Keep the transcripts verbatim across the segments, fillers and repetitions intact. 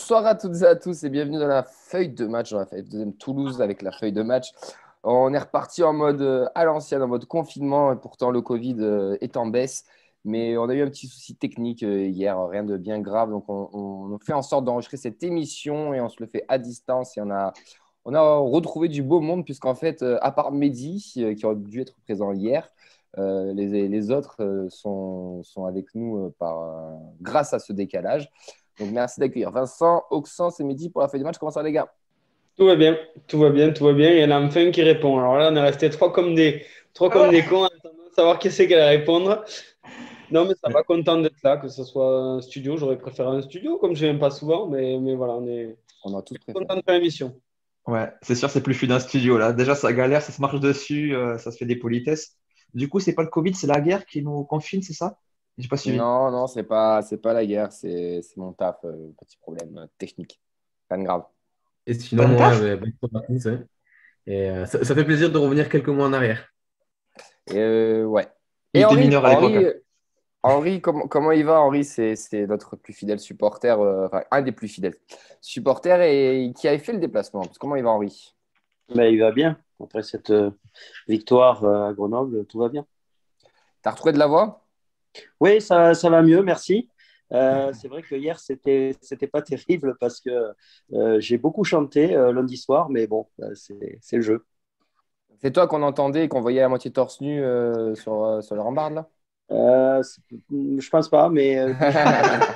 Bonsoir à toutes et à tous et bienvenue dans la feuille de match, dans la F deux Toulouse avec la feuille de match. On est reparti en mode euh, à l'ancienne, en mode confinement, et pourtant le Covid euh, est en baisse. Mais on a eu un petit souci technique euh, hier, rien de bien grave. Donc on, on fait en sorte d'enregistrer cette émission et on se le fait à distance. Et on a, on a retrouvé du beau monde puisqu'en fait, euh, à part Mehdi, euh, qui aurait dû être présent hier, euh, les, les autres euh, sont, sont avec nous euh, par, euh, grâce à ce décalage. Donc, merci d'accueillir Vincent, Auxence et Mehdi pour la feuille de match. Comment ça va, les gars? Tout va bien, tout va bien, tout va bien. Il y en a enfin qui répond. Alors là, on est resté trois comme des, trois comme des cons en attendant de savoir qui c'est qui allait répondre. Non, mais ça va, content d'être là, que ce soit un studio. J'aurais préféré un studio, comme je n'aime pas souvent, mais, mais voilà, on est On a tous préféré. content de faire l'émission. Ouais, c'est sûr, c'est plus fluide d'un studio là. Déjà, ça galère, ça se marche dessus, euh, ça se fait des politesses. Du coup, c'est pas le Covid, c'est la guerre qui nous confine, c'est ça? J'ai pas suivi. Non, non, c'est pas, c'est pas la guerre, c'est, c'est mon taf. euh, petit problème euh, technique. Pas de grave. Et T'as sinon, un moi, taf? ben, bonne vacances, hein. Et euh, ça, ça fait plaisir de revenir quelques mois en arrière. Et, euh, ouais. Il Et était Henri, mineur à l'époque, Henri, hein. euh, Henri, comment, comment il va? Henri, c'est, c'est notre plus fidèle supporter, euh, enfin, un des plus fidèles supporters et qui avait fait le déplacement. Parce que comment il va, Henri? Ben, il va bien. Après cette euh, victoire euh, à Grenoble, tout va bien. T'as retrouvé de la voix? Oui, ça, ça va mieux, merci. Euh, c'est vrai que hier, c'était, c'était pas terrible parce que euh, j'ai beaucoup chanté euh, lundi soir, mais bon, euh, c'est, c'est le jeu. C'est toi qu'on entendait et qu'on voyait à moitié torse nu euh, sur, euh, sur le rambarde, là? Euh, c'est- je pense pas, mais euh, je chante pas mal.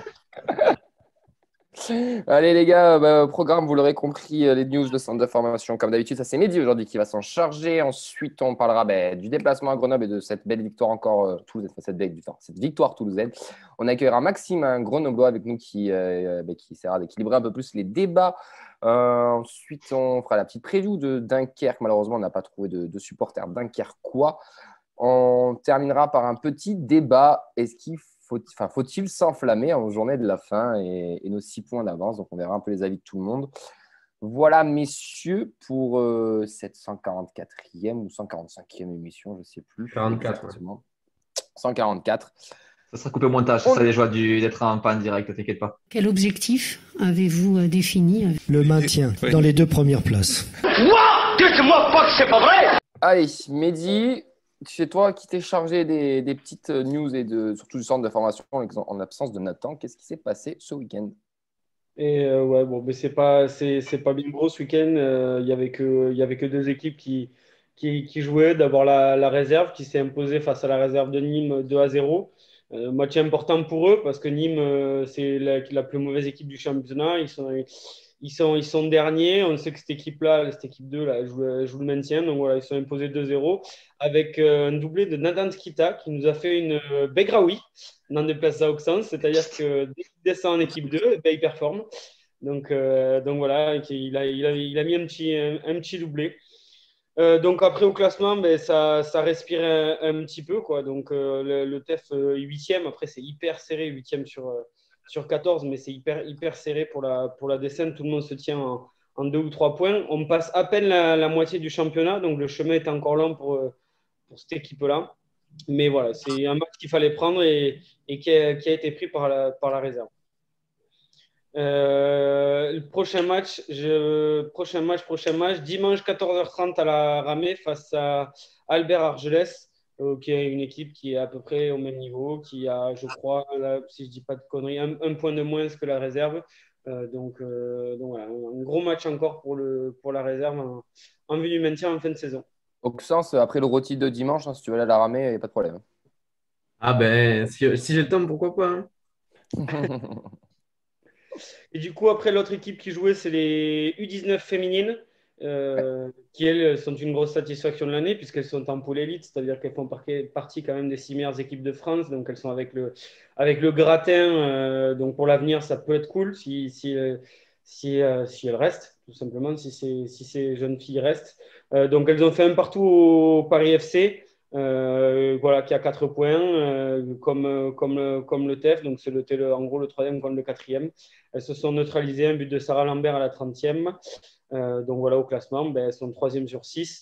Allez les gars, bah, programme, vous l'aurez compris, euh, les news de centre de formation. Comme d'habitude, ça c'est Mehdi aujourd'hui qui va s'en charger. Ensuite, on parlera bah, du déplacement à Grenoble et de cette belle victoire encore euh, toulousaine, enfin, cette, belle victoire, cette victoire toulousaine. On accueillera Maxime, un Grenoblois avec nous qui, euh, bah, qui essaiera d'équilibrer un peu plus les débats. Euh, ensuite, on fera la petite preview de Dunkerque. Malheureusement, on n'a pas trouvé de, de supporters dunkerquois. On terminera par un petit débat. Est-ce qu'il faut, enfin, faut-il s'enflammer en journée de la fin et, et nos six points d'avance? Donc, on verra un peu les avis de tout le monde. Voilà, messieurs, pour euh, cette cent quarante-quatrième ou cent quarante-cinquième émission, je ne sais plus quarante-quatre, ouais. exactement. cent quarante-quatre. Ça sera coupé au montage, c'est On- ça les joies du- d'être en panne direct, t'inquiète pas. Quel objectif avez-vous euh, défini? Le maintien dans les deux premières places. Allez, Mehdi, c'est toi qui t'es chargé des, des petites news et de, surtout du centre de formation en, en absence de Nathan. Qu'est-ce qui s'est passé ce week-end? Et euh, ouais, bon, mais c'est pas, c'est, c'est pas bien gros ce week-end. Euh, Il y avait que, il y avait que deux équipes qui, qui, qui jouaient. D'abord la, la réserve qui s'est imposée face à la réserve de Nîmes deux à zéro. Euh, match important pour eux parce que Nîmes, euh, c'est la, la plus mauvaise équipe du championnat. Ils sont, ils sont, ils sont derniers. On sait que cette équipe-là, cette équipe deux, là, joue, joue le maintien. Donc voilà, ils sont imposés deux zéro avec euh, un doublé de Nadan Skita qui nous a fait une euh, Begraoui dans des places à Auxence. C'est-à-dire que dès qu'il descend en équipe deux, eh ben, il performe. Donc, euh, donc voilà, il a, il, a, il a mis un petit, un, un petit doublé. Euh, donc après au classement, ben, ça, ça respire un, un petit peu, quoi. Donc euh, le, le T E F euh, huitième, après c'est hyper serré, huitième sur, euh, sur quatorze, mais c'est hyper, hyper serré pour la, pour la descente. Tout le monde se tient en, en deux ou trois points. On passe à peine la, la moitié du championnat, donc le chemin est encore long pour, euh, pour cette équipe-là. Mais voilà, c'est un match qu'il fallait prendre et, et qui, a, qui a été pris par la, par la réserve. Euh, le prochain match, je, prochain match, prochain match, dimanche quatorze heures trente à la Ramée face à Albert Argelès, euh, qui est une équipe qui est à peu près au même niveau, qui a, je crois, là, si je ne dis pas de conneries, un, un point de moins que la réserve. Euh, donc, euh, donc voilà, un gros match encore pour, le, pour la réserve en, en vue du maintien en fin de saison. Auxence, après le rôti de dimanche, hein, si tu veux aller à la ramée, il n'y a pas de problème. Ah ben, si, si j'ai le temps, pourquoi pas, hein. Et du coup, après, l'autre équipe qui jouait, c'est les U dix-neuf féminines, euh, qui, elles, sont une grosse satisfaction de l'année, puisqu'elles sont en poule élite, c'est-à-dire qu'elles font partie quand même des six meilleures équipes de France. Donc, elles sont avec le, avec le gratin. Euh, donc, pour l'avenir, ça peut être cool si, si, euh, si, euh, si elles restent, tout simplement, si ces, si ces jeunes filles restent. Euh, donc, elles ont fait un partout au Paris F C. Euh, voilà, qui a quatre points, euh, comme, comme, comme le T E F, donc c'est le, le, en gros le troisième contre le quatrième. Elles se sont neutralisées, un but de Sarah Lambert à la trentième. Euh, donc voilà, au classement, ben, elles sont troisième sur six.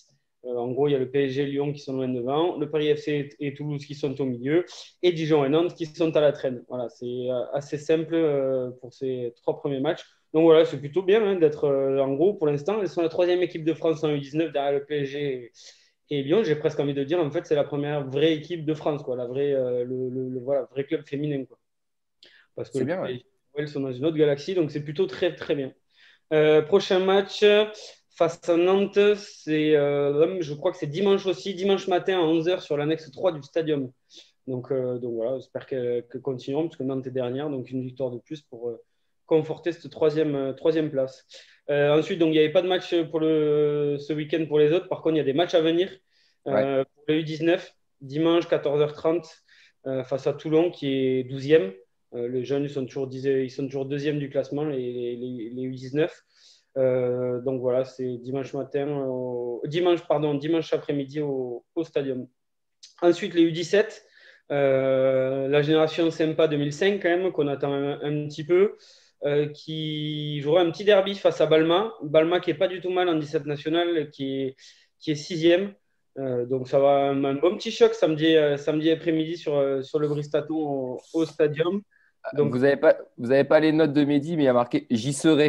Euh, en gros, il y a le P S G et Lyon qui sont loin devant, le Paris F C et Toulouse qui sont au milieu, et Dijon et Nantes qui sont à la traîne. Voilà, c'est euh, assez simple euh, pour ces trois premiers matchs. Donc voilà, c'est plutôt bien hein, d'être euh, en gros pour l'instant. Ils sont la troisième équipe de France en U dix-neuf derrière le P S G et, et Lyon. J'ai presque envie de dire, en fait, c'est la première vraie équipe de France, quoi, la vraie, euh, le, le, le voilà, vrai club féminin. Quoi. Parce que C'est le bien, P S G, ouais. elles sont dans une autre galaxie, donc c'est plutôt très très bien. Euh, prochain match face à Nantes, c'est, euh, je crois que c'est dimanche aussi, dimanche matin à onze heures sur l'annexe trois du Stadium. Donc, euh, donc voilà, j'espère que, que continueront, parce que Nantes est dernière, donc une victoire de plus pour euh, conforter cette troisième, euh, troisième place. Euh, ensuite, donc, il n'y avait pas de match pour le, ce week-end pour les autres. Par contre, il y a des matchs à venir. Euh, Ouais. pour le U dix-neuf, dimanche quatorze heures trente, euh, face à Toulon, qui est douzième. Euh, les jeunes, ils sont toujours, ils sont toujours deuxième du classement, les, les, les U dix-neuf. Euh, donc voilà, c'est dimanche matin, au... dimanche, pardon, dimanche après-midi au, au Stadium. Ensuite, les U dix-sept, euh, la génération Sympa deux mille cinq, quand même, qu'on attend un, un petit peu, euh, qui jouera un petit derby face à Balma. Balma qui n'est pas du tout mal en dix-sept national, qui est, qui est sixième. Euh, donc ça va un, un bon petit choc samedi, euh, samedi après-midi sur, euh, sur le Bristaton au, au Stadium. Donc, Vous n'avez pas, vous avez pas les notes de Mehdi, mais il y a marqué j'y serai.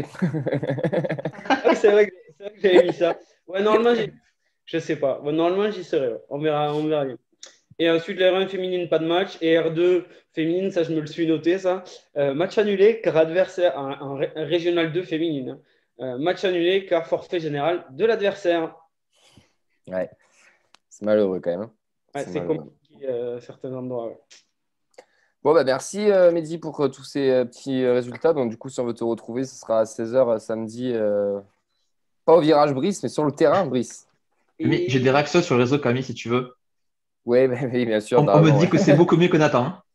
ah, c'est vrai que, c'est vrai que j'avais mis ça. Ouais, normalement, j'ai... je sais pas. Ouais, normalement, j'y serai. Ouais. On verra, on verra bien. Et ensuite, la R un féminine, pas de match. Et R deux féminine, ça, je me le suis noté, ça. Euh, match annulé, car adversaire, un, un, un régional deux féminine. Euh, match annulé, car forfait général de l'adversaire. Ouais, c'est malheureux quand même. Ouais, c'est c'est malheureux. compliqué euh, certains endroits. Ouais. Bon, bah merci euh, Mehdi pour euh, tous ces euh, petits euh, résultats. Donc, du coup, si on veut te retrouver, ce sera à seize heures euh, samedi. euh, Pas au virage Brice, mais sur le terrain Brice. Mais j'ai des Et... réactions sur le réseau, Camille, si tu veux. Oui, oui, bien sûr. On, T'as on me raison, dit ouais. que c'est beaucoup mieux que Nathan. Hein.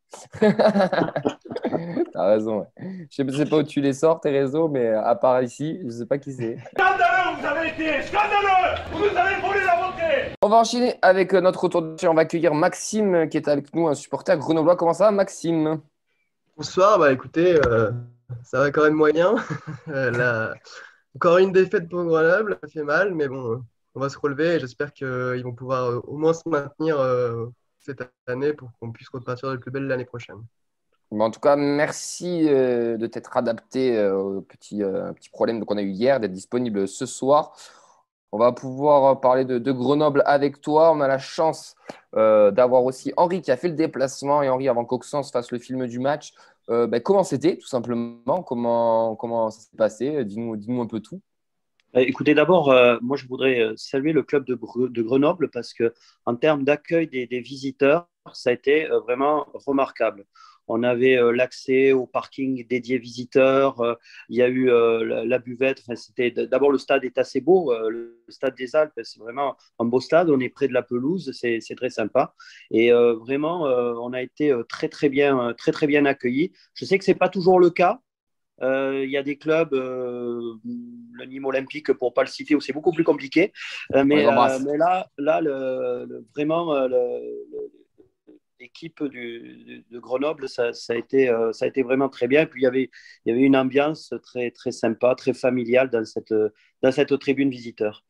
T'as raison. Ouais. Je ne sais pas où tu les sors, tes réseaux, mais à part ici, je ne sais pas qui c'est. Scandaleux, vous avez été scandaleux. Vous nous avez volé la montée. On va enchaîner avec euh, notre retour de chez. On va accueillir Maxime euh, qui est avec nous, un supporter grenoblois. Comment ça va, Maxime? Bonsoir, bah écoutez, euh, ça va quand même moyen. Euh, là, encore une défaite pour Grenoble, ça fait mal, mais bon, on va se relever et j'espère qu'ils vont pouvoir euh, au moins se maintenir euh, cette année pour qu'on puisse repartir de plus belle l'année prochaine. Bon, en tout cas, merci euh, de t'être adapté euh, au petit, euh, petit problème qu'on a eu hier, d'être disponible ce soir. On va pouvoir parler de, de Grenoble avec toi. On a la chance euh, d'avoir aussi Henri qui a fait le déplacement. Et Henri, avant qu'Auxence fasse le film du match, euh, ben, comment c'était tout simplement? Comment, comment ça s'est passé? Dis-nous, dis-nous un peu tout. Écoutez, d'abord, euh, moi, je voudrais saluer le club de, de Grenoble parce que, en termes d'accueil des, des visiteurs, ça a été euh, vraiment remarquable. On avait euh, l'accès au parking dédié visiteurs. Euh, il y a eu euh, la, la buvette. Enfin, c'était d'abord le stade est assez beau. Euh, le stade des Alpes, c'est vraiment un beau stade. On est près de la pelouse. C'est, c'est très sympa. Et euh, vraiment, euh, on a été très très bien, très très bien accueillis. Je sais que c'est pas toujours le cas. Il euh, y a des clubs, euh, le Nîmes Olympique pour ne pas le citer, où c'est beaucoup plus compliqué. Euh, mais, euh, mais là, là le, le, vraiment, le, le, l'équipe du, de Grenoble, ça, ça, a été, euh, ça a été vraiment très bien. Et puis, il y avait, il y avait une ambiance très, très sympa, très familiale dans cette, dans cette tribune visiteur.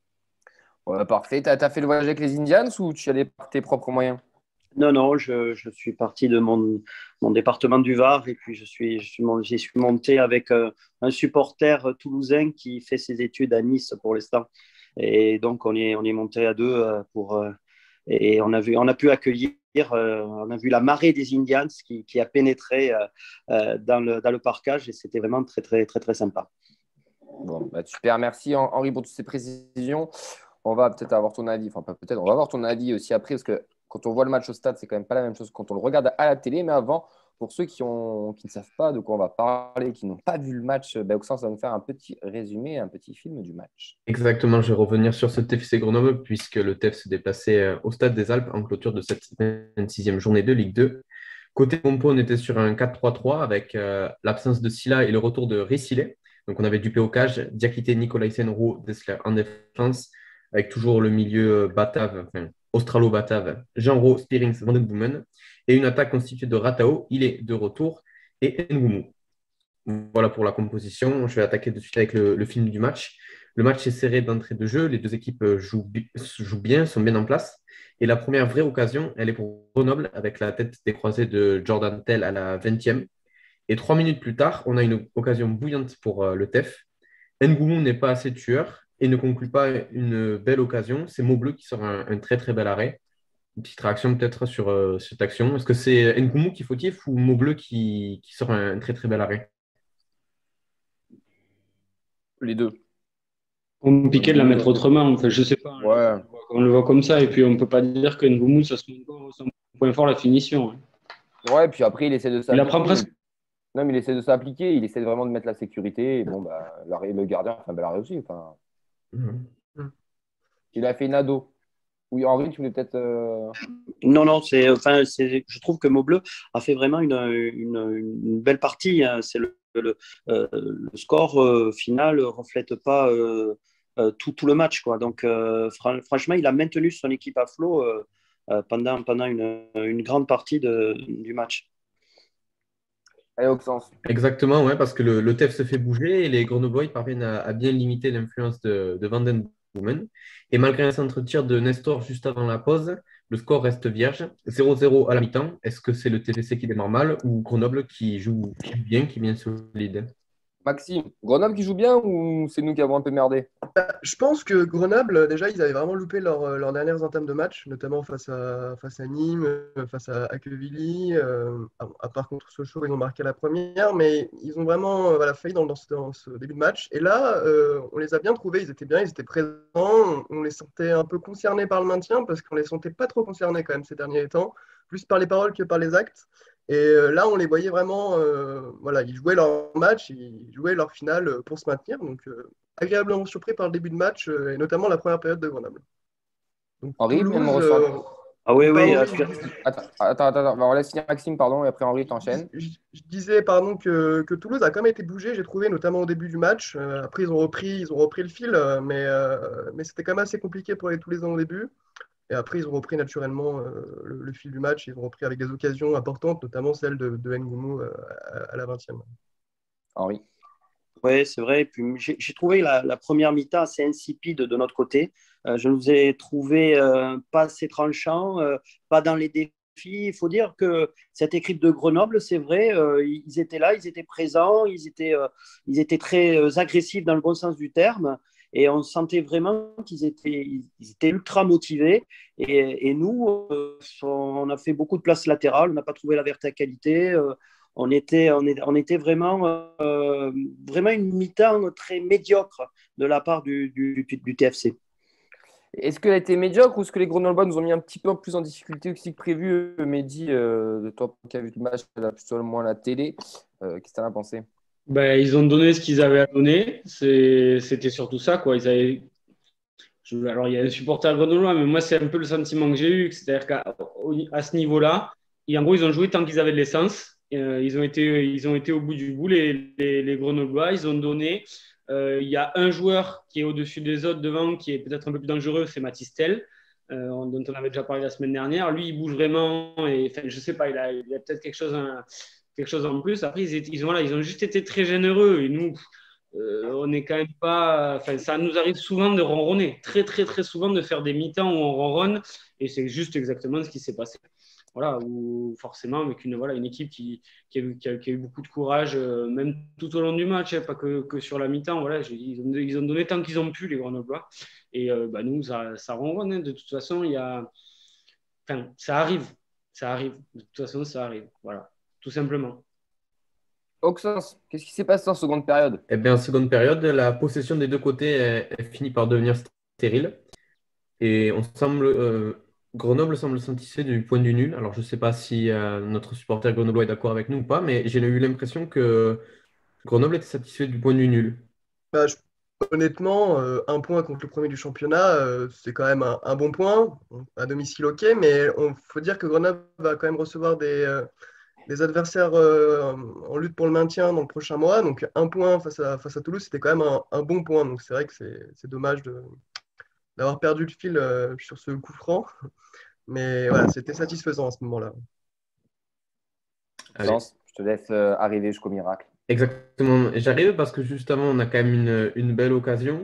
Ouais, parfait. Tu as fait le voyage avec les Indians ou tu y allais par tes propres moyens? Non, non, je, je suis parti de mon, mon département du Var et puis je suis, je suis, j'y suis monté avec euh, un supporter toulousain qui fait ses études à Nice pour l'instant. Et donc, on est, on est monté à deux euh, pour, euh, et on a, vu, on a pu accueillir, euh, on a vu la marée des Indians qui, qui a pénétré euh, euh, dans, le, dans le parcage et c'était vraiment très, très, très, très sympa. Bon, bah, super, merci Henri pour toutes ces précisions. On va peut-être avoir ton avis, enfin pas peut-être, on va avoir ton avis aussi après parce que quand on voit le match au stade, c'est quand même pas la même chose que quand on le regarde à la télé. Mais avant, pour ceux qui, ont, qui ne savent pas de quoi on va parler, qui n'ont pas vu le match, ben, Auxence va nous faire un petit résumé, un petit film du match. Exactement, je vais revenir sur ce T F C Grenoble puisque le T F se déplaçait au Stade des Alpes en clôture de cette vingt-sixième journée de Ligue deux. Côté compo, on était sur un quatre trois trois avec euh, l'absence de Silla et le retour de Rissilé. Donc on avait Dupé au cage, Diakité, Nicolaisen, Roux, Dessler en défense, avec toujours le milieu batave, enfin, australo-batave, Jean-Ro, Spearings, Van den Boomen, et une attaque constituée de Ratao, il est de retour, et Ngoumou. Voilà pour la composition. Je vais attaquer de suite avec le, le film du match. Le match est serré d'entrée de jeu, les deux équipes jouent, bi- jouent bien, sont bien en place. Et la première vraie occasion, elle est pour Grenoble avec la tête décroisée de Jordan Tell à la vingtième. Et trois minutes plus tard, on a une occasion bouillante pour euh, le T E F. Ngoumou n'est pas assez tueur et ne conclut pas une belle occasion. C'est Maubleu qui sort un, un très très bel arrêt. Une petite réaction peut-être sur euh, cette action. Est-ce que c'est Ngoumou qui est fautif ou Maubleu qui, qui sort un, un très très bel arrêt? Les deux. Compliqué de la mettre autrement. Enfin, je sais pas. Ouais. On le voit comme ça. Et puis, on ne peut pas dire que Ngoumou, ça se met encore son point fort, la finition. hein. Ouais, puis après, il essaie de Il s'appliquer. apprend presque. Non, mais il essaie de s'appliquer. Il essaie vraiment de mettre la sécurité. Et bon, bah, la- le gardien, enfin, bah, l'a réussi. Enfin, Mhm. il a fait une ado. Oui, Henri, tu voulais peut-être. euh, Non, non, c'est, enfin, c'est, je trouve que Maubleu a fait vraiment une, une, une belle partie. hein. C'est le, le, euh, le score euh, final ne reflète pas euh, euh, tout, tout le match, quoi. Donc, euh, fran- franchement, il a maintenu son équipe à flot euh, euh, pendant, pendant une, une grande partie de, du match. Allez, Auxence. Exactement, ouais, parce que le, le T E F se fait bouger et les Grenoblois ils parviennent à, à bien limiter l'influence de, de Van Den Boomen. Et malgré un centre-tir de Nestor juste avant la pause, le score reste vierge, zéro zéro à la mi-temps. Est-ce que c'est le T F C qui démarre mal ou Grenoble qui joue qui joue bien, qui est bien solide? Maxime, Grenoble qui joue bien ou c'est nous qui avons un peu merdé? Je pense que Grenoble, déjà, ils avaient vraiment loupé leur- euh, leurs dernières entames de match, notamment face à, face à Nîmes, euh, face à Acquevilly. Euh, à, à part contre Sochaux, ils ont marqué la première, mais ils ont vraiment euh, voilà, failli dans, dans ce, dans ce début de match. Et là, euh, on les a bien trouvés, ils étaient bien, ils étaient présents. On, on les sentait un peu concernés par le maintien, parce qu'on les sentait pas trop concernés quand même ces derniers temps, plus par les paroles que par les actes. Et euh, là, on les voyait vraiment, euh, voilà, ils jouaient leur match, ils jouaient leur finale euh, pour se maintenir. Donc, euh, agréablement surpris par le début de match, euh, et notamment la première période de Grenoble. Donc, Henri, même Toulouse, ressort. euh, Ah oui, oui. pardon, euh, oui, Attends, attends, attends, attends. On laisse finir Maxime, pardon, et après Henri t'enchaîne. je, je- je disais pardon, que, que Toulouse a quand même été bougé, j'ai trouvé, notamment au début du match. Euh, après, ils ont repris, ils ont repris le fil, euh, mais, euh, mais c'était quand même assez compliqué pour les Toulousains au début. Et après, ils ont repris naturellement euh, le, le fil du match. Ils ont repris avec des occasions importantes, notamment celle de, de Ngoumou euh, à, à la vingtième. Henri. Oui, c'est vrai. Et puis, j'ai j'ai trouvé la, la première mi-temps assez insipide de notre côté. Euh, je nous ai trouvé euh, pas assez tranchant, euh, pas dans les défis. Il faut dire que cette équipe de Grenoble, c'est vrai, euh, ils étaient là, ils étaient présents, ils étaient, euh, ils étaient très euh, agressifs dans le bon sens du terme. Et on sentait vraiment qu'ils étaient, ils étaient ultra motivés. Et, et nous, euh, on a fait beaucoup de places latérales, on n'a pas trouvé la verticalité. Euh, on était, on, est, on était vraiment, euh, vraiment une mi-temps très médiocre de la part du, du, du T F C. Est-ce qu'elle a été médiocre ou est-ce que les Grenoblois nous ont mis un petit peu plus en difficulté aussi que prévu? Mehdi, euh, toi qui as vu le match là, seulement à la télé, euh, qu'est-ce que tu en as pensé? Ben, ils ont donné ce qu'ils avaient à donner. C'est- C'était surtout ça, quoi. Ils avaient... Je- Alors, il y a un supporter grenoblois, mais moi, c'est un peu le sentiment que j'ai eu. C'est-à-dire qu'à au- à ce niveau-là, et en gros, ils ont joué tant qu'ils avaient de l'essence. Euh, ils ont été, ils ont été au bout du bout, les, les, les Grenoblois. Ils ont donné. Euh, Il y a un joueur qui est au-dessus des autres devant, qui est peut-être un peu plus dangereux, c'est Mathys Tel, euh, dont on avait déjà parlé la semaine dernière. Lui, il bouge vraiment. Et, enfin, je sais pas, il a, il a peut-être quelque chose, un- quelque chose en plus. Après, ils, étaient- ils ont, voilà, ils ont juste été très généreux. Et nous, euh, on n'est quand même pas. Enfin, ça nous arrive souvent de ronronner, très, très, très souvent de faire des mi-temps où on ronronne, et c'est juste exactement ce qui s'est passé. Voilà, où forcément, avec une, voilà, une équipe qui, qui, a, eu- qui a- qui a eu beaucoup de courage, euh, même tout au long du match, hein, pas que, que sur la mi-temps. Voilà, j'ai- ils, ont, ils ont donné tant qu'ils ont pu, les Grenoblois. Et euh, bah, nous, ça, ça ronronne. hein. De toute façon, il y a. Enfin, ça arrive. Ça arrive. De toute façon, ça arrive. Voilà, tout simplement. Auxence, qu'est-ce qui s'est passé en seconde période? Eh bien, en seconde période, la possession des deux côtés elle, elle finit par devenir stérile. Et on semble, euh, Grenoble semble satisfait du point du nul. Alors, je ne sais pas si euh, notre supporter grenoblois est d'accord avec nous ou pas, mais j'ai eu l'impression que Grenoble était satisfait du point du nul. Bah, je- Honnêtement, euh, un point contre le premier du championnat, euh, c'est quand même un, un bon point. Bon, à domicile, ok, mais il faut dire que Grenoble va quand même recevoir des, euh, des adversaires euh, en lutte pour le maintien dans le prochain mois. Donc un point face à, face à Toulouse, c'était quand même un, un bon point. Donc c'est vrai que c'est c'est dommage de- d'avoir perdu le fil euh, sur ce coup franc. Mais voilà, c'était satisfaisant à ce moment-là. Allez. Auxence, je te laisse euh, arriver jusqu'au miracle. Exactement. J'arrive parce que juste avant, on a quand même une, une belle occasion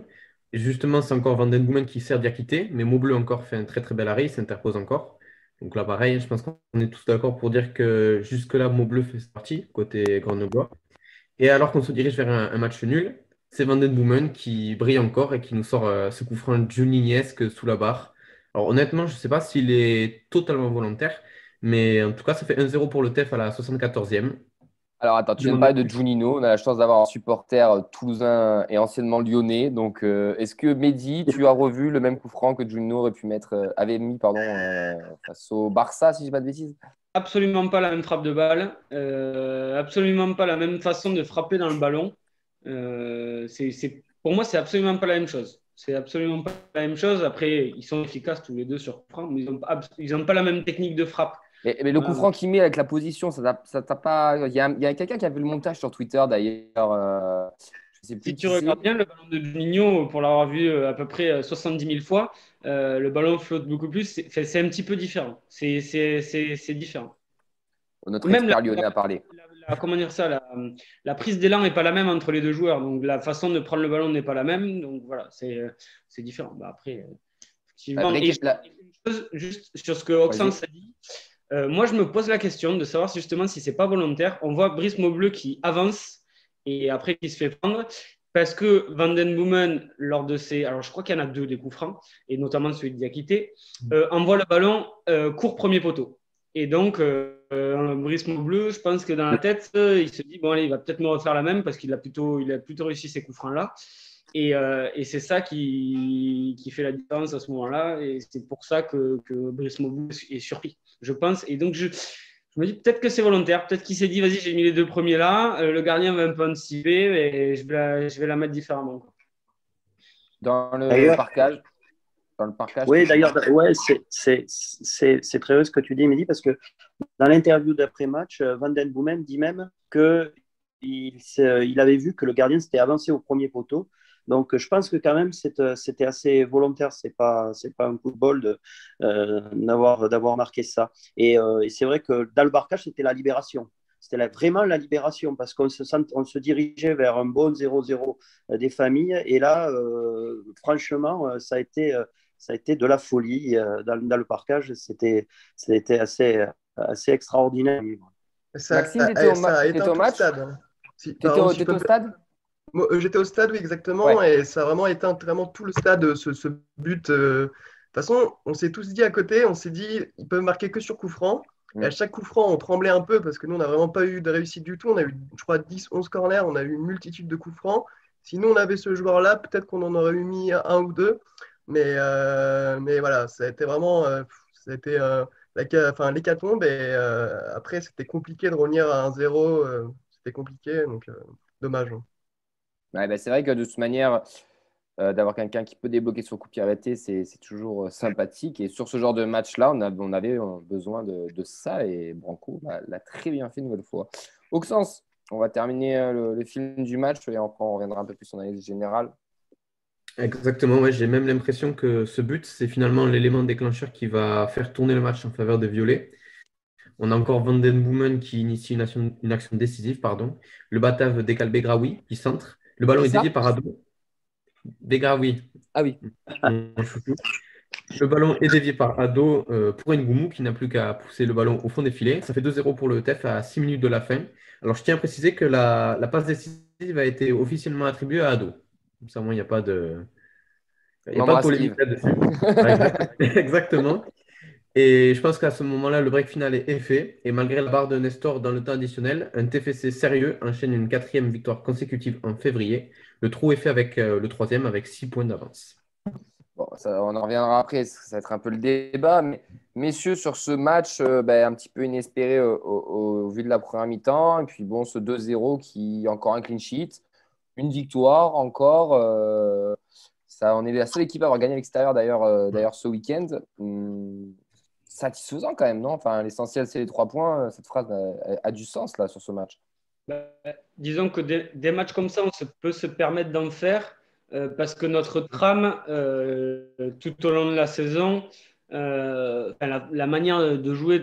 justement, c'est encore Van Den Boomen qui sert Diakité, mais Maubleu encore fait un très très bel arrêt, il s'interpose encore. Donc là, pareil, je pense qu'on est tous d'accord pour dire que jusque-là, Maubleu fait partie, côté Grenoblois. Et alors qu'on se dirige vers un, un match nul, c'est Van Den Boomen qui brille encore et qui nous sort euh, ce coup franc Juninho-esque sous la barre. Alors honnêtement, je ne sais pas s'il est totalement volontaire, mais en tout cas, ça fait un zéro pour le T F à la soixante-quatorzième. Alors attends, tu Je viens de m'en parler ai- de Juninho. On a la chance d'avoir un supporter euh, toulousain et anciennement lyonnais. Donc, euh, est-ce que Mehdi, tu as revu le même coup franc que Juninho aurait pu mettre, euh, avait mis pardon, euh, face au Barça, si je dis pas de bêtises? Absolument pas la même frappe de balle, euh, absolument pas la même façon de frapper dans le ballon. Euh, c'est, c'est- pour moi, c'est absolument pas la même chose. C'est absolument pas la même chose. Après, ils sont efficaces tous les deux sur coup franc, mais ils n'ont ils ont pas la même technique de frappe. Mais, mais le coup Voilà. franc qu'il met avec la position, ça t'a ça t'a pas. Il y a, il y a quelqu'un qui a vu le montage sur Twitter d'ailleurs. euh, je sais plus Si qui tu c'est. regardes bien le ballon de Juninho, pour l'avoir vu euh, à peu près euh, soixante-dix mille fois, euh, le ballon flotte beaucoup plus. C'est, fait- c'est un petit peu différent. C'est, c'est, c'est, c'est différent. Notre Même la, expert lyonnais a parlé. la- la- comment dire ça, la, la prise d'élan n'est pas la même entre les deux joueurs. Donc la façon de prendre le ballon n'est pas la même. Donc voilà, c'est, euh, c'est différent. Bah, après, euh, La effectivement. vraie Et que- je- la- une chose, juste sur ce que Oxens a dit, euh, moi je me pose la question de savoir justement si c'est pas volontaire. On voit Brice Maubleu qui avance et après qui se fait prendre. Parce que Van Den Boomen, lors de ses. Alors, je crois qu'il y en a deux des coups francs, et notamment celui de Diakité, euh, envoie le ballon euh, court premier poteau. Et donc, euh, euh, Brice Maubleu, je pense que dans la tête, euh, il se dit bon, allez, il va peut-être me refaire la même parce qu'il a plutôt, il a plutôt réussi ces coups francs-là. Et, euh, et c'est ça qui, qui fait la différence à ce moment-là. Et c'est pour ça que, que Brice Maubleu est surpris, je pense. Et donc, je, je me dis peut-être que c'est volontaire. Peut-être qu'il s'est dit vas-y, j'ai mis les deux premiers là. Euh, le gardien va un peu anticiper et je vais la, je vais la mettre différemment, quoi. Dans le D'ailleurs- parcage. Dans le parcage. Oui, d'ailleurs, ouais, c'est, c'est, c'est, c'est très heureux ce que tu dis, Mehdi, parce que dans l'interview d'après-match, euh, Van Den Boomen dit même qu'il il avait vu que le gardien s'était avancé au premier poteau. Donc, je pense que quand même, c'est- c'était assez volontaire. Ce n'est pas, c'est pas un coup de bol de, euh, d'avoir, d'avoir marqué ça. Et, euh, et c'est vrai que dans le barrage, c'était la libération. C'était la- vraiment la libération parce qu'on se, sent- on se dirigeait vers un bon zéro zéro des familles. Et là, euh, franchement, euh, ça a été, euh, ça a été de la folie euh, dans, dans le parcage. C'était, c'était assez, assez extraordinaire. Ça, Maxime, t'étais eh, au, ça ma- a t'étais éteint au tout le match? stade, hein. Si- T'étais pardon, au, si je t'étais peux au me- stade? Moi, euh, j'étais au stade, oui, exactement, Ouais. et ça a vraiment éteint vraiment tout le stade, euh, ce, ce but. euh. De toute façon, on s'est tous dit à côté, on s'est dit, ils peuvent marquer que sur coup franc. Mm. Et à chaque coup franc, on tremblait un peu parce que nous, on n'a vraiment pas eu de réussite du tout. On a eu, je crois, dix, onze corners, on a eu une multitude de coups francs. Si nous, on avait ce joueur-là, peut-être qu'on en aurait eu mis un ou deux. Mais, euh, mais voilà, ça a été vraiment euh, ça a été, euh, la ca- enfin, l'hécatombe. Et euh, après, c'était compliqué de revenir à un zéro. euh, c'était compliqué, donc euh, dommage. hein. Ouais, bah, c'est vrai que de toute manière, euh, d'avoir quelqu'un qui peut débloquer sur coup de pied arrêté, c'est c'est toujours euh, sympathique. Et sur ce genre de match-là, on, a- on avait euh, besoin de, de ça. Et Branco bah, l'a très bien fait une nouvelle fois. Auxence, on va terminer euh, le, le film du match et après on reviendra un peu plus en analyse générale. Exactement, ouais, j'ai même l'impression que ce but, c'est finalement l'élément déclencheur qui va faire tourner le match en faveur des Violets. On a encore Van Den Boomen qui initie une action, une action décisive, pardon. Le Batave décale Begraoui qui centre. Le ballon Qui est ça dévié par Ado. Begraoui, Ah oui. mon chouchou. Le ballon est dévié par Ado euh, pour Ngoumou qui n'a plus qu'à pousser le ballon au fond des filets. Ça fait deux zéro pour le T E F à six minutes de la fin. Alors je tiens à préciser que la, la passe décisive a été officiellement attribuée à Ado. Comme ça, moi, il n'y a pas de, il y a On pas de embrasse polémique Steve. là-dessus. Ouais, exact- exactement. Et je pense qu'à ce moment-là, le break final est est fait. Et malgré la barre de Nestor dans le temps additionnel, un T F C sérieux enchaîne une quatrième victoire consécutive en février. Le trou est fait avec euh, le troisième avec six points d'avance. Bon, ça, on en reviendra après, ça va être un peu le débat. Mais, messieurs, sur ce match euh, ben, un petit peu inespéré au, au- au vu de la première mi-temps, et puis bon, ce deux zéro qui encore un clean sheet, une victoire encore. euh, ça, on est la seule équipe à avoir gagné à l'extérieur d'ailleurs euh, d'ailleurs ce week-end. Hum, satisfaisant quand même, non? Enfin, l'essentiel, c'est les trois points. Cette phrase a, a du sens là sur ce match. Bah, disons que des, des matchs comme ça, on se, peut se permettre d'en faire euh, parce que notre trame, euh, tout au long de la saison, euh, enfin, la, la manière de jouer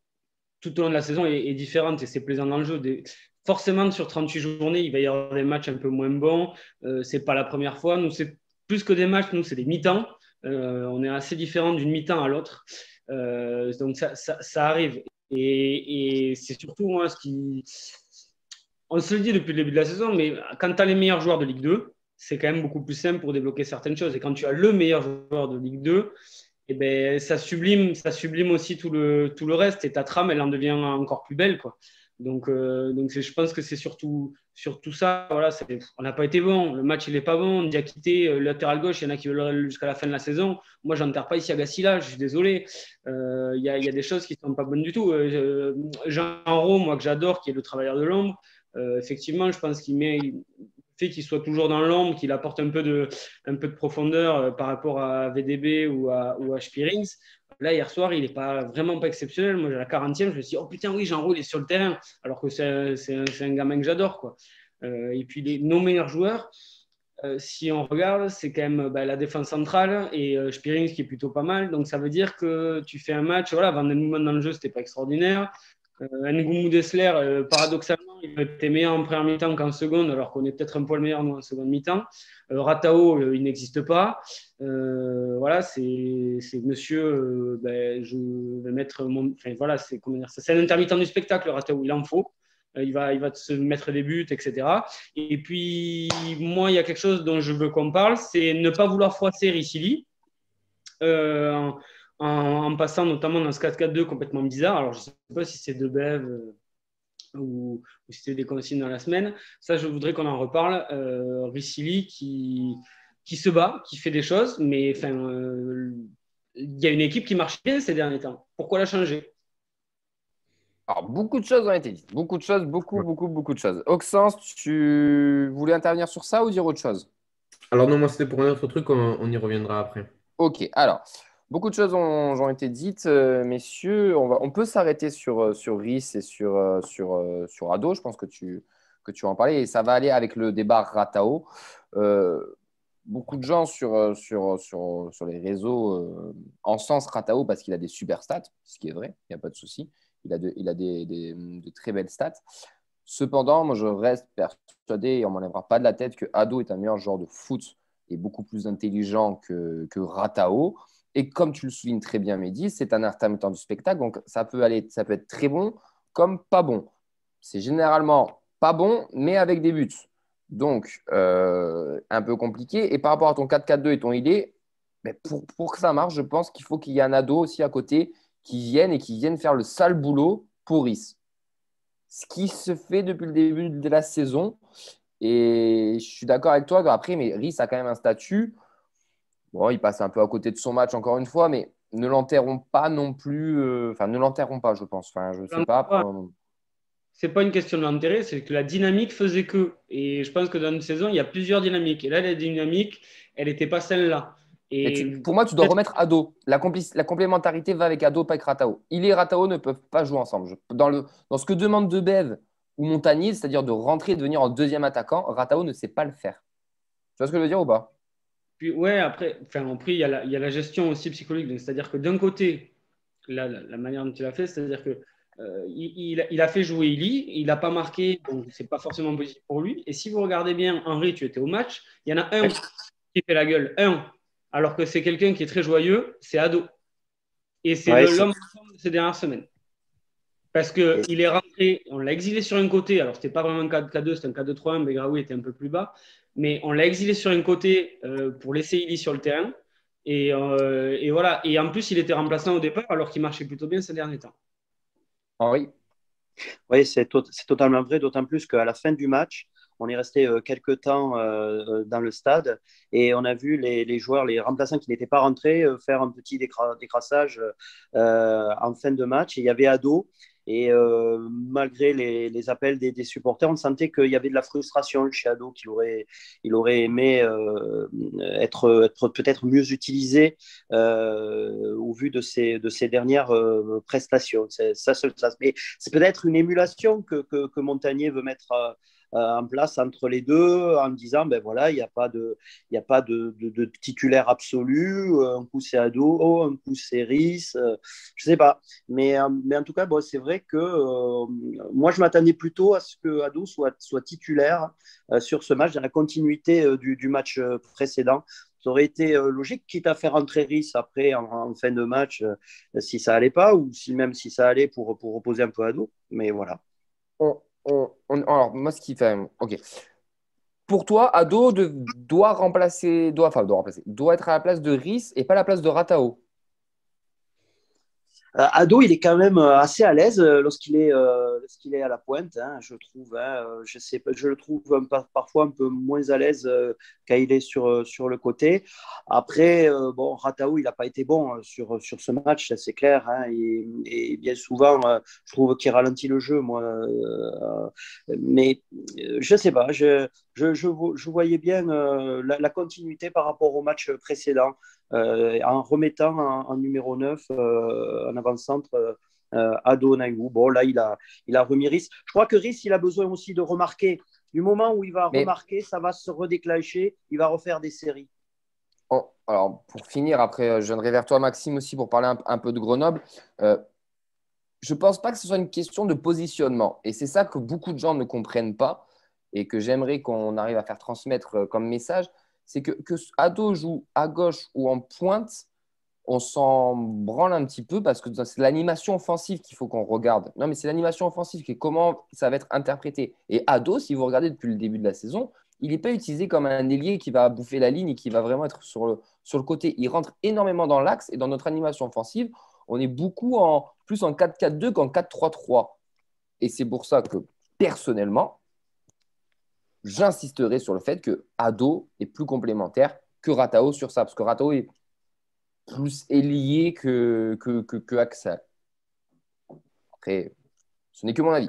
tout au long de la saison est, est différente et c'est plaisant dans le jeu. Des, forcément, sur trente-huit journées, il va y avoir des matchs un peu moins bons. Euh, c'est pas la première fois. Nous, c'est plus que des matchs, nous, c'est des mi-temps. Euh, on est assez différent d'une mi-temps à l'autre. Euh, donc, ça, ça, ça arrive. Et, et c'est surtout moi ce qui. On se le dit depuis le début de la saison, mais quand tu as les meilleurs joueurs de Ligue deux, c'est quand même beaucoup plus simple pour débloquer certaines choses. Et quand tu as le meilleur joueur de Ligue deux, eh ben, ça, sublime, ça sublime aussi tout le, tout le reste. Et ta trame, elle en devient encore plus belle, quoi. Donc, euh, donc je pense que c'est surtout, surtout ça. Voilà, c'est, on n'a pas été bon. Le match, il n'est pas bon. Diakité, euh, latéral gauche, il y en a qui veulent jusqu'à la fin de la saison. Moi, je n'enterre pas ici à Gassila. Je suis désolé. Il euh, y, y a des choses qui ne sont pas bonnes du tout. Euh, Jean Rau, moi, que j'adore, qui est le travailleur de l'ombre, euh, effectivement, je pense qu'il met. Le fait qu'il soit toujours dans l'ombre, qu'il apporte un peu de, un peu de profondeur euh, par rapport à V D B ou à, ou à Spirings. Là, hier soir, il n'est pas, vraiment pas exceptionnel. Moi, à la quarantième, je me suis dit, oh putain, oui, Jean Roux, il est sur le terrain. Alors que c'est, c'est, un, c'est un gamin que j'adore, quoi. Euh, et puis, les, nos meilleurs joueurs, euh, si on regarde, c'est quand même bah, la défense centrale et euh, Spirings qui est plutôt pas mal. Donc, ça veut dire que tu fais un match. Voilà, Van den Boomen dans le jeu, c'était pas extraordinaire. Euh, Ngoumou Dessler, euh, paradoxalement, il était meilleur en première mi-temps qu'en seconde, alors qu'on est peut-être un poil meilleur nous en seconde mi-temps. Euh, Ratao, euh, il n'existe pas. Euh, voilà, c'est, c'est monsieur. Euh, ben, je vais mettre mon. Enfin, voilà, c'est comment dire ça. C'est un intermittent du spectacle, Ratao, il en faut. Euh, il va, il va se mettre des buts, et cetera. Et puis, moi, il y a quelque chose dont je veux qu'on parle, c'est ne pas vouloir froisser Ricili. Euh, en, En, en passant notamment dans ce quatre quatre deux complètement bizarre. Alors, je ne sais pas si c'est de Bev euh, ou, ou si c'est des consignes dans la semaine. Ça, je voudrais qu'on en reparle. Euh, Ricili qui, qui se bat, qui fait des choses, mais enfin, euh, il y a une équipe qui marche bien ces derniers temps. Pourquoi la changer? Alors, beaucoup de choses ont été dites. Beaucoup de choses, beaucoup, beaucoup, beaucoup de choses. Auxence, tu voulais intervenir sur ça ou dire autre chose? Alors non, moi c'était pour un autre truc, on, on y reviendra après. Ok, alors, beaucoup de choses ont, ont été dites, euh, messieurs. On va, on peut s'arrêter sur, euh, sur Rhys et sur, euh, sur, euh, sur Ado. Je pense que tu, que tu vas en parler. Et ça va aller avec le débat Ratao. Euh, beaucoup de gens sur, euh, sur, sur, sur les réseaux euh, encensent Ratao parce qu'il a des super stats, ce qui est vrai, il n'y a pas de souci. Il a, de, il a des, des, de très belles stats. Cependant, moi, je reste persuadé, et on ne m'enlèvera pas de la tête, que Ado est un meilleur joueur de foot et beaucoup plus intelligent que, que Ratao. Et comme tu le soulignes très bien, Mehdi, c'est un intermittent du spectacle. Donc, ça peut, aller, ça peut être très bon comme pas bon. C'est généralement pas bon, mais avec des buts. Donc, euh, un peu compliqué. Et par rapport à ton quatre quatre deux et ton idée, ben pour, pour que ça marche, je pense qu'il faut qu'il y ait un ado aussi à côté qui vienne et qui vienne faire le sale boulot pour Rhys. Ce qui se fait depuis le début de la saison. Et je suis d'accord avec toi. Après, mais Rhys a quand même un statut. Bon, il passe un peu à côté de son match encore une fois, mais ne l'enterrons pas non plus. Euh, enfin, ne l'enterrons pas, je pense. Enfin, je sais pas. Pour... C'est pas une question de l'enterrer, c'est que la dynamique faisait que. Et je pense que dans une saison, il y a plusieurs dynamiques. Et là, la dynamique, elle n'était pas celle-là. Et tu, pour moi, tu dois remettre Ado. La, compli- la complémentarité va avec Ado, pas avec Ratao. Il et Ratao ne peuvent pas jouer ensemble. Je, dans, le, dans ce que demande De Bev ou Montagnier, c'est-à-dire de rentrer et de venir en deuxième attaquant, Ratao ne sait pas le faire. Tu vois ce que je veux dire ou pas? Puis, ouais, après, enfin, après il, y a la, il y a la gestion aussi psychologique. Donc, c'est-à-dire que d'un côté, la, la, la manière dont tu l'as fait, c'est-à-dire que euh, il, il, il a fait jouer Ili, il n'a pas marqué, donc c'est pas forcément positif pour lui. Et si vous regardez bien, Henri, tu étais au match, il y en a un qui fait la gueule. Un. Alors que c'est quelqu'un qui est très joyeux, c'est Ado. Et c'est ouais, le, l'homme de ces dernières semaines. Parce qu'il est rentré, on l'a exilé sur un côté, alors c'était pas vraiment un quatre quatre deux, c'était un quatre deux trois un, Begraoui était un peu plus bas, mais on l'a exilé sur un côté euh, pour laisser Ili sur le terrain. Et, euh, et voilà. Et en plus, il était remplaçant au départ, alors qu'il marchait plutôt bien ces derniers temps. Henri. Oui, c'est, to- c'est totalement vrai, d'autant plus qu'à la fin du match, on est resté euh, quelques temps euh, dans le stade et on a vu les, les joueurs, les remplaçants qui n'étaient pas rentrés euh, faire un petit décra- décrassage euh, en fin de match. Et il y avait Ado et euh, malgré les, les appels des, des supporters, on sentait qu'il y avait de la frustration chez Ado, qu'il aurait, il aurait aimé euh, être, être peut-être mieux utilisé euh, au vu de ses, de ses dernières euh, prestations. C'est, ça, ça, ça, mais c'est peut-être une émulation que, que, que Montagnier veut mettre euh, en place entre les deux en disant ben voilà, il n'y a pas de, il n'y a pas de, de, de titulaire absolu, un coup c'est Ado, un coup c'est Rhys, euh, je sais pas, mais, mais en tout cas bon, c'est vrai que euh, moi je m'attendais plutôt à ce que Ado soit, soit titulaire euh, sur ce match dans la continuité euh, du, du match précédent Ça aurait été euh, logique, quitte à faire entrer Riss après en, en fin de match, euh, si ça allait pas, ou si même si ça allait pour, pour reposer un peu Ado. Mais voilà. On, on- on- alors, moi, ce qui fait. Ok. Pour toi, Ado de- doit remplacer. Doit, enfin, doit remplacer. Doit être à la place de Riss et pas à la place de Ratao. Euh, Ado, il est quand même euh, assez à l'aise euh, lorsqu'il est, euh, lorsqu'il est à la pointe, hein, je trouve. Hein, euh, je sais pas, je le trouve un par- parfois un peu moins à l'aise euh, quand il est sur, euh, sur le côté. Après, euh, bon, Ratao, il n'a pas été bon euh, sur, sur ce match, ça, c'est clair. Hein, et, et bien souvent, euh, je trouve qu'il ralentit le jeu, moi. Euh, mais euh, je sais pas, je, je, je, vo- je voyais bien euh, la, la continuité par rapport au match précédent euh, en remettant en, en numéro neuf, euh, en avant-centre, euh, Ado Naingou. Bon, là, il a, il a remis Riss. Je crois que Riss, il a besoin aussi de remarquer. Du moment où il va Mais remarquer, ça va se redéclencher, il va refaire des séries. on- alors, pour finir, après, euh, je viendrai vers toi, Maxime, aussi, pour parler un, un peu de Grenoble. Euh, je ne pense pas que ce soit une question de positionnement. Et c'est ça que beaucoup de gens ne comprennent pas et que j'aimerais qu'on arrive à faire transmettre euh, comme message. C'est que, que Ado joue à gauche ou en pointe, on s'en branle un petit peu parce que c'est l'animation offensive qu'il faut qu'on regarde. Non, mais c'est l'animation offensive qui est comment ça va être interprété. Et Ado, si vous regardez depuis le début de la saison, il n'est pas utilisé comme un ailier qui va bouffer la ligne et qui va vraiment être sur le, sur le côté. Il rentre énormément dans l'axe et dans notre animation offensive, on est beaucoup en, plus en quatre quatre deux qu'en quatre trois trois. Et c'est pour ça que, personnellement, j'insisterai sur le fait que Ado est plus complémentaire que Ratao sur ça. Parce que Ratao est plus ailier que, que, que, que Axel. Après, ce n'est que mon avis.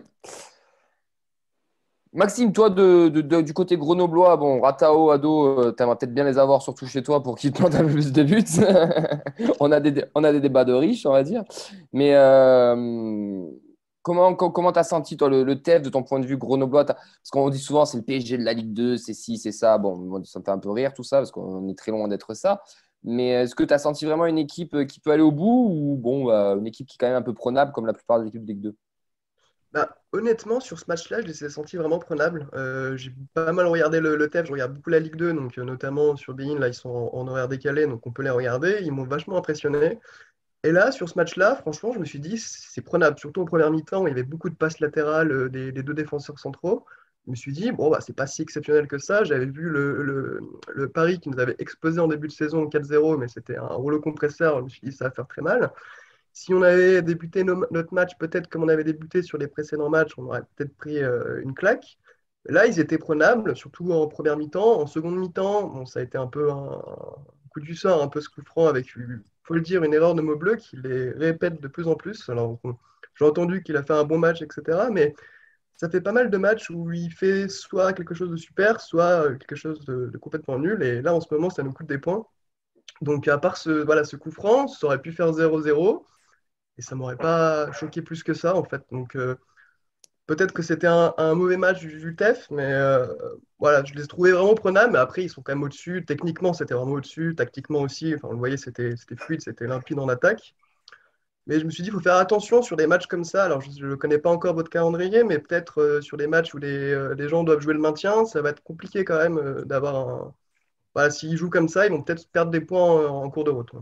Maxime, toi, de, de, de- du côté grenoblois, bon, Ratao, Ado, tu aimerais peut-être bien les avoir, surtout chez toi, pour qu'ils te plantent un peu plus de buts. on, a des, on a des débats de riches, on va dire. Mais euh, comment tu comment as senti, toi, le, le T F de ton point de vue grenoblois? T'as- Parce qu'on dit souvent, c'est le P S G de la Ligue deux, c'est ci, c'est ça. Bon, moi, ça me fait un peu rire tout ça, parce qu'on est très loin d'être ça. Mais est-ce que tu as senti vraiment une équipe qui peut aller au bout ou bon, bah, une équipe qui est quand même un peu prenable, comme la plupart des équipes de Ligue deux? Bah, honnêtement, sur ce match-là, je les ai sentis vraiment prenables. Euh, j'ai pas mal regardé le, le T F, je regarde beaucoup la Ligue deux, donc euh, notamment sur beIN, là, ils sont en, en horaire décalé, donc on peut les regarder. Ils m'ont vachement impressionné. Et là, sur ce match-là, franchement, je me suis dit, c'est prenable. Surtout en première mi-temps, où il y avait beaucoup de passes latérales euh, des, des deux défenseurs centraux. Je me suis dit, bon, bah, c'est pas si exceptionnel que ça. J'avais vu le, le, le Paris qui nous avait explosé en début de saison quatre zéro, mais c'était un rouleau compresseur. Je me suis dit, ça va faire très mal. Si on avait débuté nos- notre match, peut-être comme on avait débuté sur les précédents matchs, on aurait peut-être pris euh, une claque. Là, ils étaient prenables, surtout en première mi-temps. En seconde mi-temps, bon, ça a été un peu un coup du sort, un peu ce coup franc avec, il faut le dire, une erreur de Maubleu qui les répète de plus en plus. Alors, bon, j'ai entendu qu'il a fait un bon match, et cetera. Mais ça fait pas mal de matchs où il fait soit quelque chose de super, soit euh, quelque chose de, de complètement nul. Et là, en ce moment, ça nous coûte des points. Donc, à part ce, voilà, ce coup franc, ça aurait pu faire zéro zéro. Et ça m'aurait pas choqué plus que ça, en fait. Donc, euh, peut-être que c'était un, un mauvais match du, du T E F, mais euh, voilà, je les ai trouvés vraiment prenables. Mais après, ils sont quand même au-dessus. Techniquement, c'était vraiment au-dessus. Tactiquement aussi. Enfin, on le voyait, c'était c'était fluide, c'était limpide en attaque. Mais je me suis dit, il faut faire attention sur des matchs comme ça. Alors, je ne connais pas encore votre calendrier, mais peut-être euh, sur des matchs où les, euh, les gens doivent jouer le maintien, ça va être compliqué quand même euh, d'avoir un. Voilà, s'ils jouent comme ça, ils vont peut-être perdre des points en, en cours de route.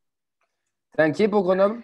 T'es inquiet pour Grenoble?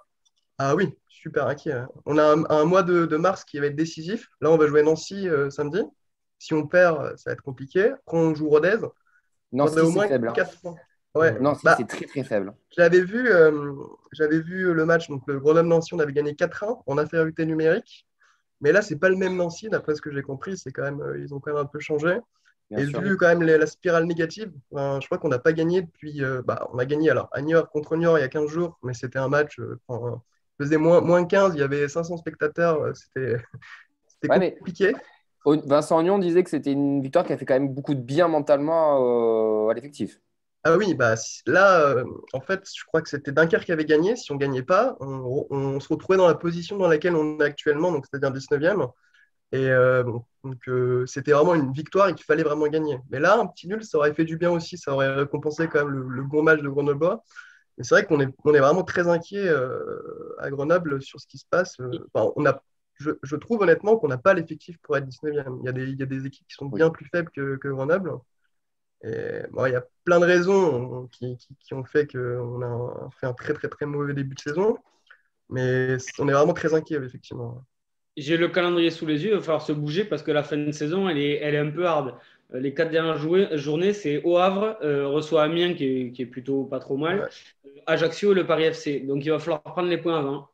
Ah oui, super inquiet, hein. On a un, un mois de, de mars qui va être décisif. Là, on va jouer Nancy euh, samedi. Si on perd, euh, ça va être compliqué. Après, on joue Rodez. Il faudrait Nancy, au c'est moins faible, hein. quatre points. Ouais, Nancy, bah, c'est très très faible. j'avais vu, euh, j'avais vu le match, donc le Grenoble-Nancy, on avait gagné quatre un en infériorité numérique. Mais là, c'est pas le même Nancy, d'après ce que j'ai compris. C'est quand même, euh, ils ont quand même un peu changé. Bien Et sûr. vu quand même les- la spirale négative, ben, je crois qu'on n'a pas gagné depuis. Euh, bah, on a gagné alors à Niort contre Niort il y a quinze jours, mais c'était un match. Euh, enfin, il faisait moins, moins quinze, il y avait cinq cents spectateurs. euh, C'était c'était Ouais, mais compliqué. Vincent Ognon disait que c'était une victoire qui a fait quand même beaucoup de bien mentalement euh, à l'effectif. Ah oui, bah, si- là, euh, en fait, je crois que c'était Dunkerque qui avait gagné. Si on ne gagnait pas, on, on se retrouvait dans la position dans laquelle on est actuellement, donc c'est-à-dire dix-neuvième. Et euh, bon, donc, euh, c'était vraiment une victoire et qu'il fallait vraiment gagner. Mais là, un petit nul, ça aurait fait du bien aussi. Ça aurait récompensé quand même le, le bon match de Grenoble. Mais c'est vrai qu'on est, on est vraiment très inquiet euh, à Grenoble sur ce qui se passe. Euh, Enfin, on a, je, je trouve honnêtement qu'on n'a pas l'effectif pour être dix-neuvième. Il y a des, il y a des équipes qui sont Oui. bien plus faibles que, que Grenoble. Et, bon, il y a plein de raisons qui, qui, qui ont fait qu'on a fait un très, très, très mauvais début de saison. Mais on est vraiment très inquiet, effectivement. J'ai le calendrier sous les yeux, il va falloir se bouger parce que la fin de saison, elle est, elle est un peu hard. Euh, Les quatre dernières jouées- journées, c'est au Havre, euh, reçoit Amiens qui est, qui est plutôt pas trop mal, Ouais. euh, Ajaccio et le Paris F C. Donc il va falloir prendre les points avant.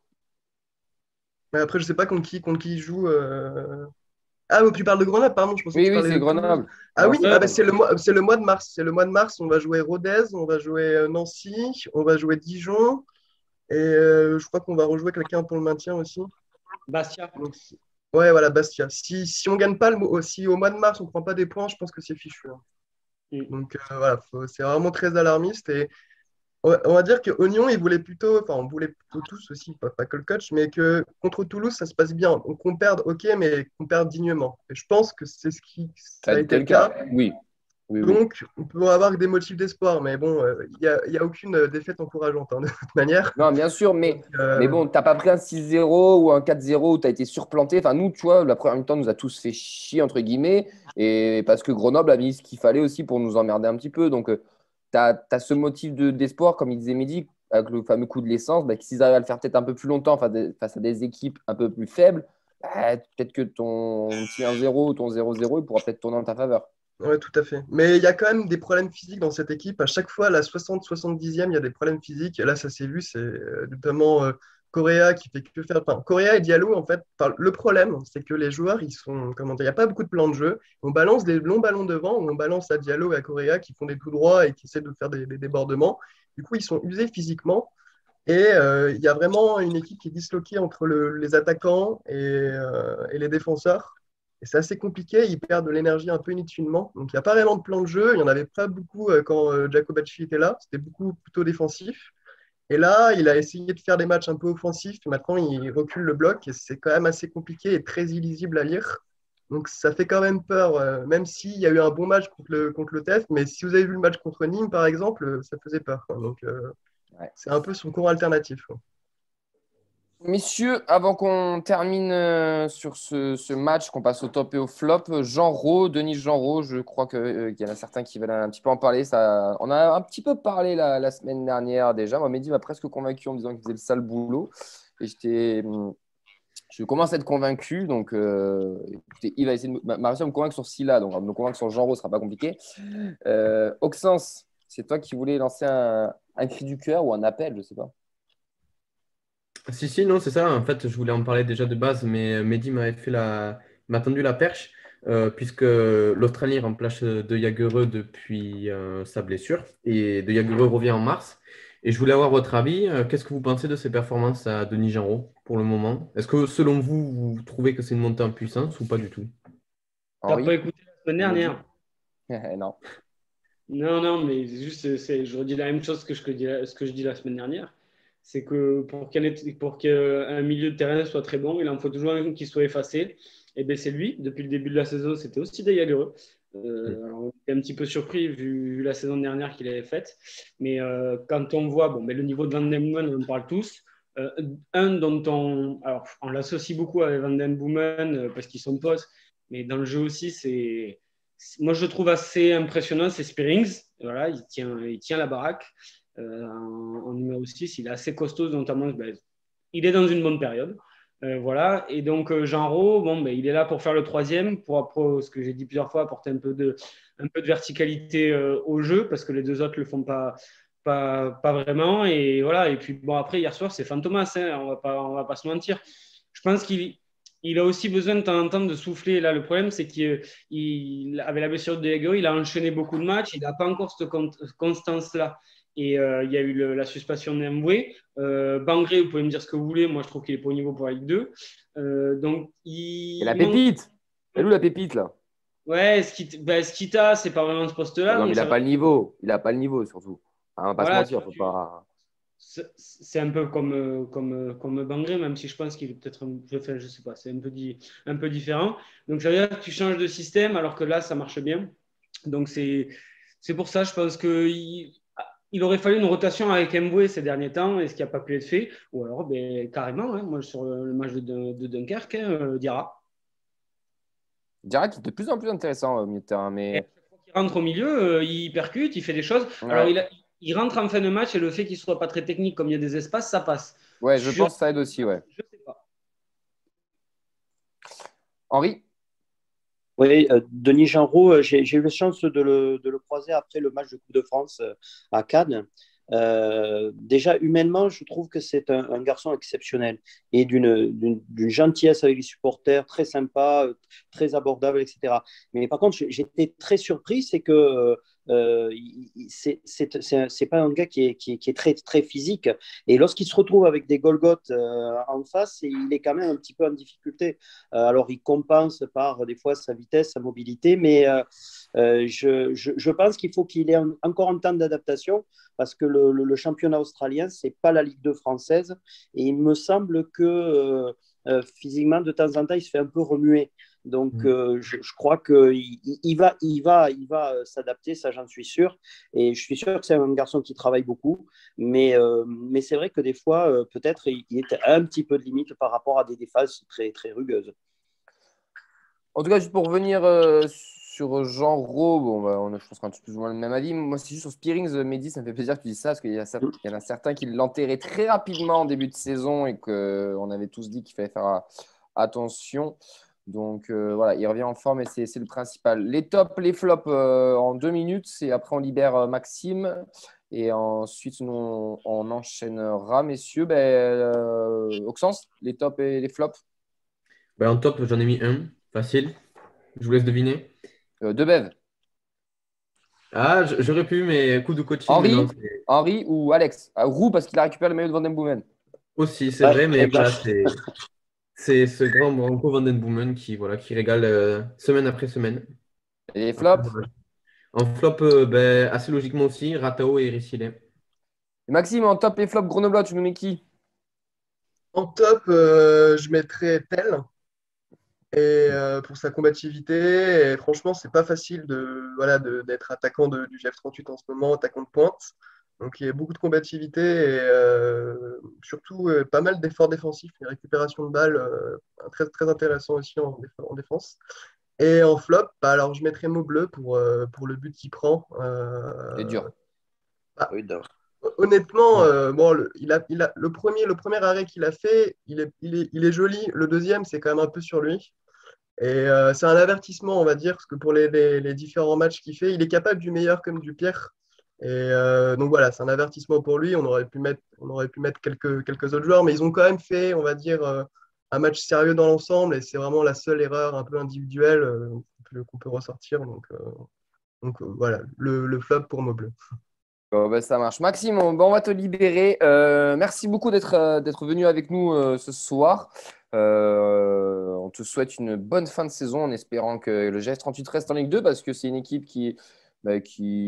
Mais après, je sais pas contre qui, contre qui il joue. euh. Ah, oui, tu parles de Grenoble, pardon, je pensais que Oui, tu oui, parlais c'est de Toulouse. Grenoble. Ah Non, oui, c'est ah bah, Ouais, c'est le mois, c'est le mois de mars. C'est le mois de mars, on va jouer Rodez, on va jouer euh, Nancy, on va jouer Dijon, et euh, je crois qu'on va rejouer quelqu'un pour le maintien aussi. Bastia. Donc, si- ouais, voilà, Bastia. Si, si on gagne pas le, mo- si au mois de mars on prend pas des points, je pense que c'est fichu, hein. Mm. Donc euh, voilà, faut- c'est vraiment très alarmiste. Et on va, on va dire que Oignon, il voulait plutôt, enfin, on voulait plutôt tous aussi, pas, pas que le coach, mais que contre Toulouse, ça se passe bien. Donc qu'on perde, ok, mais qu'on perde dignement. Et je pense que c'est ce qui, Ça ça a a été été le le cas. cas. Oui, oui, oui. Donc, on peut avoir des motifs d'espoir, mais bon, euh, il n'y a, il y a aucune euh, défaite encourageante, hein, de toute manière. Non, bien sûr, mais, Donc, euh, mais bon, t'as pas pris un six zéro ou un quatre zéro où tu as été surplanté. Enfin, nous, tu vois, la première mi-temps nous a tous fait chier, entre guillemets, et parce que Grenoble a mis ce qu'il fallait aussi pour nous emmerder un petit peu. Donc, tu as, ce motif de- d'espoir, comme il disait Mehdi, avec le fameux coup de l'essence, bah, que s'ils arrivent à le faire peut-être un peu plus longtemps face à des, face à des équipes un peu plus faibles, bah, peut-être que ton petit un zéro ou ton zéro zéro, il pourra peut-être tourner en ta faveur. ouais, tout à fait. Mais il y a quand même des problèmes physiques dans cette équipe. À chaque fois, à la soixante soixante-dixième, il y a des problèmes physiques. Et là, ça s'est vu, c'est euh, notamment euh, Correa qui fait que faire. Enfin, Correa et Diallo, en fait, enfin, le problème, c'est que les joueurs, ils sont. Comment dire, il n'y a pas beaucoup de plans de jeu. On balance des longs ballons devant, ou on balance à Diallo et à Correa qui font des tout droits et qui essaient de faire des, des débordements. Du coup, ils sont usés physiquement. Et euh, il y a vraiment une équipe qui est disloquée entre le- les attaquants et, euh, et les défenseurs. Et c'est assez compliqué, ils perdent de l'énergie un peu inutilement. Donc il n'y a pas vraiment de plan de jeu, il n'y en avait pas beaucoup euh, quand euh, Jacobacci était là, c'était beaucoup plutôt défensif. Et là, il a essayé de faire des matchs un peu offensifs, maintenant il recule le bloc et c'est quand même assez compliqué et très illisible à lire. Donc ça fait quand même peur, euh, même s'il y a eu un bon match contre le, contre le T F, mais si vous avez vu le match contre Nîmes, par exemple, euh, ça faisait peur, quoi. Donc euh, Ouais. c'est un peu son courant alternatif, quoi. Messieurs, avant qu'on termine euh, sur ce, ce match, qu'on passe au top et au flop, euh, Jean Rau, Denis Jean Rau, je crois que, euh, qu'il y en a certains qui veulent un petit peu en parler. Ça, on a un petit peu parlé la, la semaine dernière déjà. Moi, Mehdi m'a presque convaincu en me disant qu'il faisait le sale boulot. Et j'étais, hum, je commence à être convaincu. Donc, euh, écoutez, il va essayer de me, m'a m'a réussi à me convaincre sur Silla. Donc, me convaincre sur Jean Rau, ce ne sera pas compliqué. Euh, Auxence, c'est toi qui voulais lancer un, un cri du cœur ou un appel, je ne sais pas. Si, si, non, c'est ça. En fait, je voulais en parler déjà de base, mais Mehdi m'avait fait la... m'a tendu la perche, euh, puisque l'Australie remplace De Jagereux depuis euh, sa blessure, et De Jagereux revient en mars. Et je voulais avoir votre avis. Euh, Qu'est-ce que vous pensez de ses performances à Denis Genreau pour le moment? Est-ce que selon vous, vous trouvez que c'est une montée en puissance ou pas du tout? T'as pas Henri? écouté la semaine dernière? Non. Non, non, mais juste, c'est, je redis la même chose que je, que dis- ce que je dis la semaine dernière. C'est que pour qu'un, pour qu'un milieu de terrain soit très bon, il en faut toujours un qui soit effacé. Et bien, c'est lui. Depuis le début de la saison, c'était aussi Dayagereux. Euh, alors, on était un petit peu surpris vu, vu la saison dernière qu'il avait faite. Mais euh, quand on voit bon, mais le niveau de Van Den Boomen, on en parle tous. Euh, un dont on, alors, on l'associe beaucoup avec Van Den Boomen euh, parce qu'ils sont potes, mais dans le jeu aussi, c'est moi, je le trouve assez impressionnant, c'est Spearings. Voilà, il tient, il tient la baraque. Euh, en, en numéro six, il est assez costaud, notamment. Ben, il est dans une bonne période. Euh, voilà. Et donc, euh, Jean Rau, bon, ben, il est là pour faire le troisième, pour, après, ce que j'ai dit plusieurs fois, apporter un peu de, un peu de verticalité euh, au jeu, parce que les deux autres ne le font pas, pas, pas vraiment. Et voilà. Et puis, bon, après, hier soir, c'est Fantomas, hein, on ne va pas, on va pas se mentir. Je pense qu'il il a aussi besoin de temps en temps de souffler. Là, le problème, c'est qu'il il, avec la blessure de Diego, il a enchaîné beaucoup de matchs. Il n'a pas encore cette constance-là. Et euh, il y a eu le, la suspension d'Emboué. Euh, Bangré, vous pouvez me dire ce que vous voulez. Moi, je trouve qu'il n'est pas au niveau pour la Ligue deux. Euh, donc, il. Et la manque... pépite! Elle est où la pépite, là? Ouais, Skita, ben, Skita c'est pas vraiment ce poste-là. Non, mais il n'a va... pas le niveau. Il n'a pas le niveau, surtout. On ne va pas voilà, se mentir. tu... Faut pas... C'est un peu comme, comme, comme Bangré, même si je pense qu'il est peut-être, enfin, je sais pas, c'est un peu, di, un peu différent. Donc, ça veut dire que tu changes de système alors que là, ça marche bien. Donc, c'est pour ça, je pense qu'il il aurait fallu une rotation avec Mboué ces derniers temps, et ce qui n'a pas pu être fait. Ou alors, ben, carrément, hein, moi, sur le match de, de Dunkerque, hein, euh, Diarra. Diarra qui est de plus en plus intéressant au milieu de terrain. Mais... rentre au milieu, euh, il percute, il fait des choses. Ouais. Alors, il, a- il rentre en fin de match et le fait qu'il ne soit pas très technique, comme il y a des espaces, ça passe. Ouais, je Sur- pense que ça aide aussi, ouais. Je sais pas. Henri? Oui, euh, Denis Genreau, euh, j'ai j'ai eu la chance de le, de le croiser après le match de Coupe de France euh, à Cannes. Euh, déjà, humainement, je trouve que c'est un, un garçon exceptionnel et d'une d'une- d'une gentillesse avec les supporters, très sympa, euh, très abordable, et cetera. Mais par contre, j'ai- j'étais très surpris, c'est que euh, euh, il- il- c'est c'est- c'est un- c'est pas un gars qui est, qui est, qui est très, très physique. Et lorsqu'il se retrouve avec des Golgoth euh, en face, il est quand même un petit peu en difficulté. Euh, alors, il compense par des fois sa vitesse, sa mobilité, mais euh, euh, je, je, je pense qu'il faut qu'il ait un- encore un temps d'adaptation parce que le, le, le championnat australien, ce n'est pas la Ligue deux française. Et il me semble que euh, euh, physiquement, de temps en temps, il se fait un peu remuer. Donc, Mm. euh, je, je crois qu'il il, il va, il va, il va euh, s'adapter, ça j'en suis sûr. Et je suis sûr que c'est un garçon qui travaille beaucoup. Mais, euh, mais c'est vrai que des fois, euh, peut-être, il, il est un petit peu de limite par rapport à des défenses très, très rugueuses. En tout cas, juste pour revenir euh, sur Genreau, bon, bah, on a, je pense qu'on a tous plus ou moins le même avis. Moi, c'est juste sur Spearings, euh, Mehdi, ça me fait plaisir que tu dises ça, parce qu'il y, a cer- il y en a certains qui l'enterraient très rapidement en début de saison et qu'on avait tous dit qu'il fallait faire euh, attention. Donc euh, voilà, il revient en forme et c'est c'est le principal. Les tops, les flops euh, en deux minutes, et après on libère euh, Maxime. Et ensuite, nous, on, on enchaînera, messieurs. Ben, euh, Auxence, les tops et les flops. Ben, en top, j'en ai mis un. Facile. Je vous laisse deviner. Euh, Debev, Ah, j- j'aurais pu, mais coup de coaching. mais Henri, non, c'est- Henri ou Alex. Ah, Roux parce qu'il a récupéré le maillot de Van Den Boomen. Aussi, c'est Ouais, vrai, mais exact. voilà, c'est c'est ce grand Branco Van Den Boomen qui, voilà, qui régale euh, semaine après semaine. Et les Après, flops. voilà. En flop, euh, ben, assez logiquement aussi, Ratao et Rissilé. Et Maxime, en top et flop Grenoblois, tu nous mets qui? En top, euh, je mettrais Tel et, euh, pour sa combativité. Et franchement, c'est pas facile de, voilà, de- d'être attaquant de- du G F trente-huit en ce moment, attaquant de pointe. Donc il y a beaucoup de combativité et euh, surtout euh, pas mal d'efforts défensifs, une récupération de balles euh, très, très intéressant aussi en, déf- en défense. Et en flop, bah, alors je mettrais Maubleu pour, euh, pour le but qu'il prend. C'est Euh, dur. bah, Oui, d'accord. honnêtement, Ouais. euh, bon, le, il a, il a, le, premier, le premier arrêt qu'il a fait, il est, il est, il est joli. Le deuxième, c'est quand même un peu sur lui. Et euh, c'est un avertissement, on va dire, parce que pour les, les, les différents matchs qu'il fait, il est capable du meilleur comme du pire. Et euh, donc voilà, c'est un avertissement pour lui. On aurait pu mettre, on aurait pu mettre quelques, quelques autres joueurs, mais ils ont quand même fait, on va dire, euh, un match sérieux dans l'ensemble. Et c'est vraiment la seule erreur un peu individuelle euh, qu'on peut, qu'on peut ressortir. Donc, euh, donc euh, voilà, le, le flop pour Maubleu. Bon, ben, ça marche. Maxime, on, ben, on va te libérer. Euh, merci beaucoup d'être euh, d'être venu avec nous euh, ce soir. Euh, on te souhaite une bonne fin de saison en espérant que le G F trente-huit reste en Ligue deux parce que c'est une équipe qui, ben,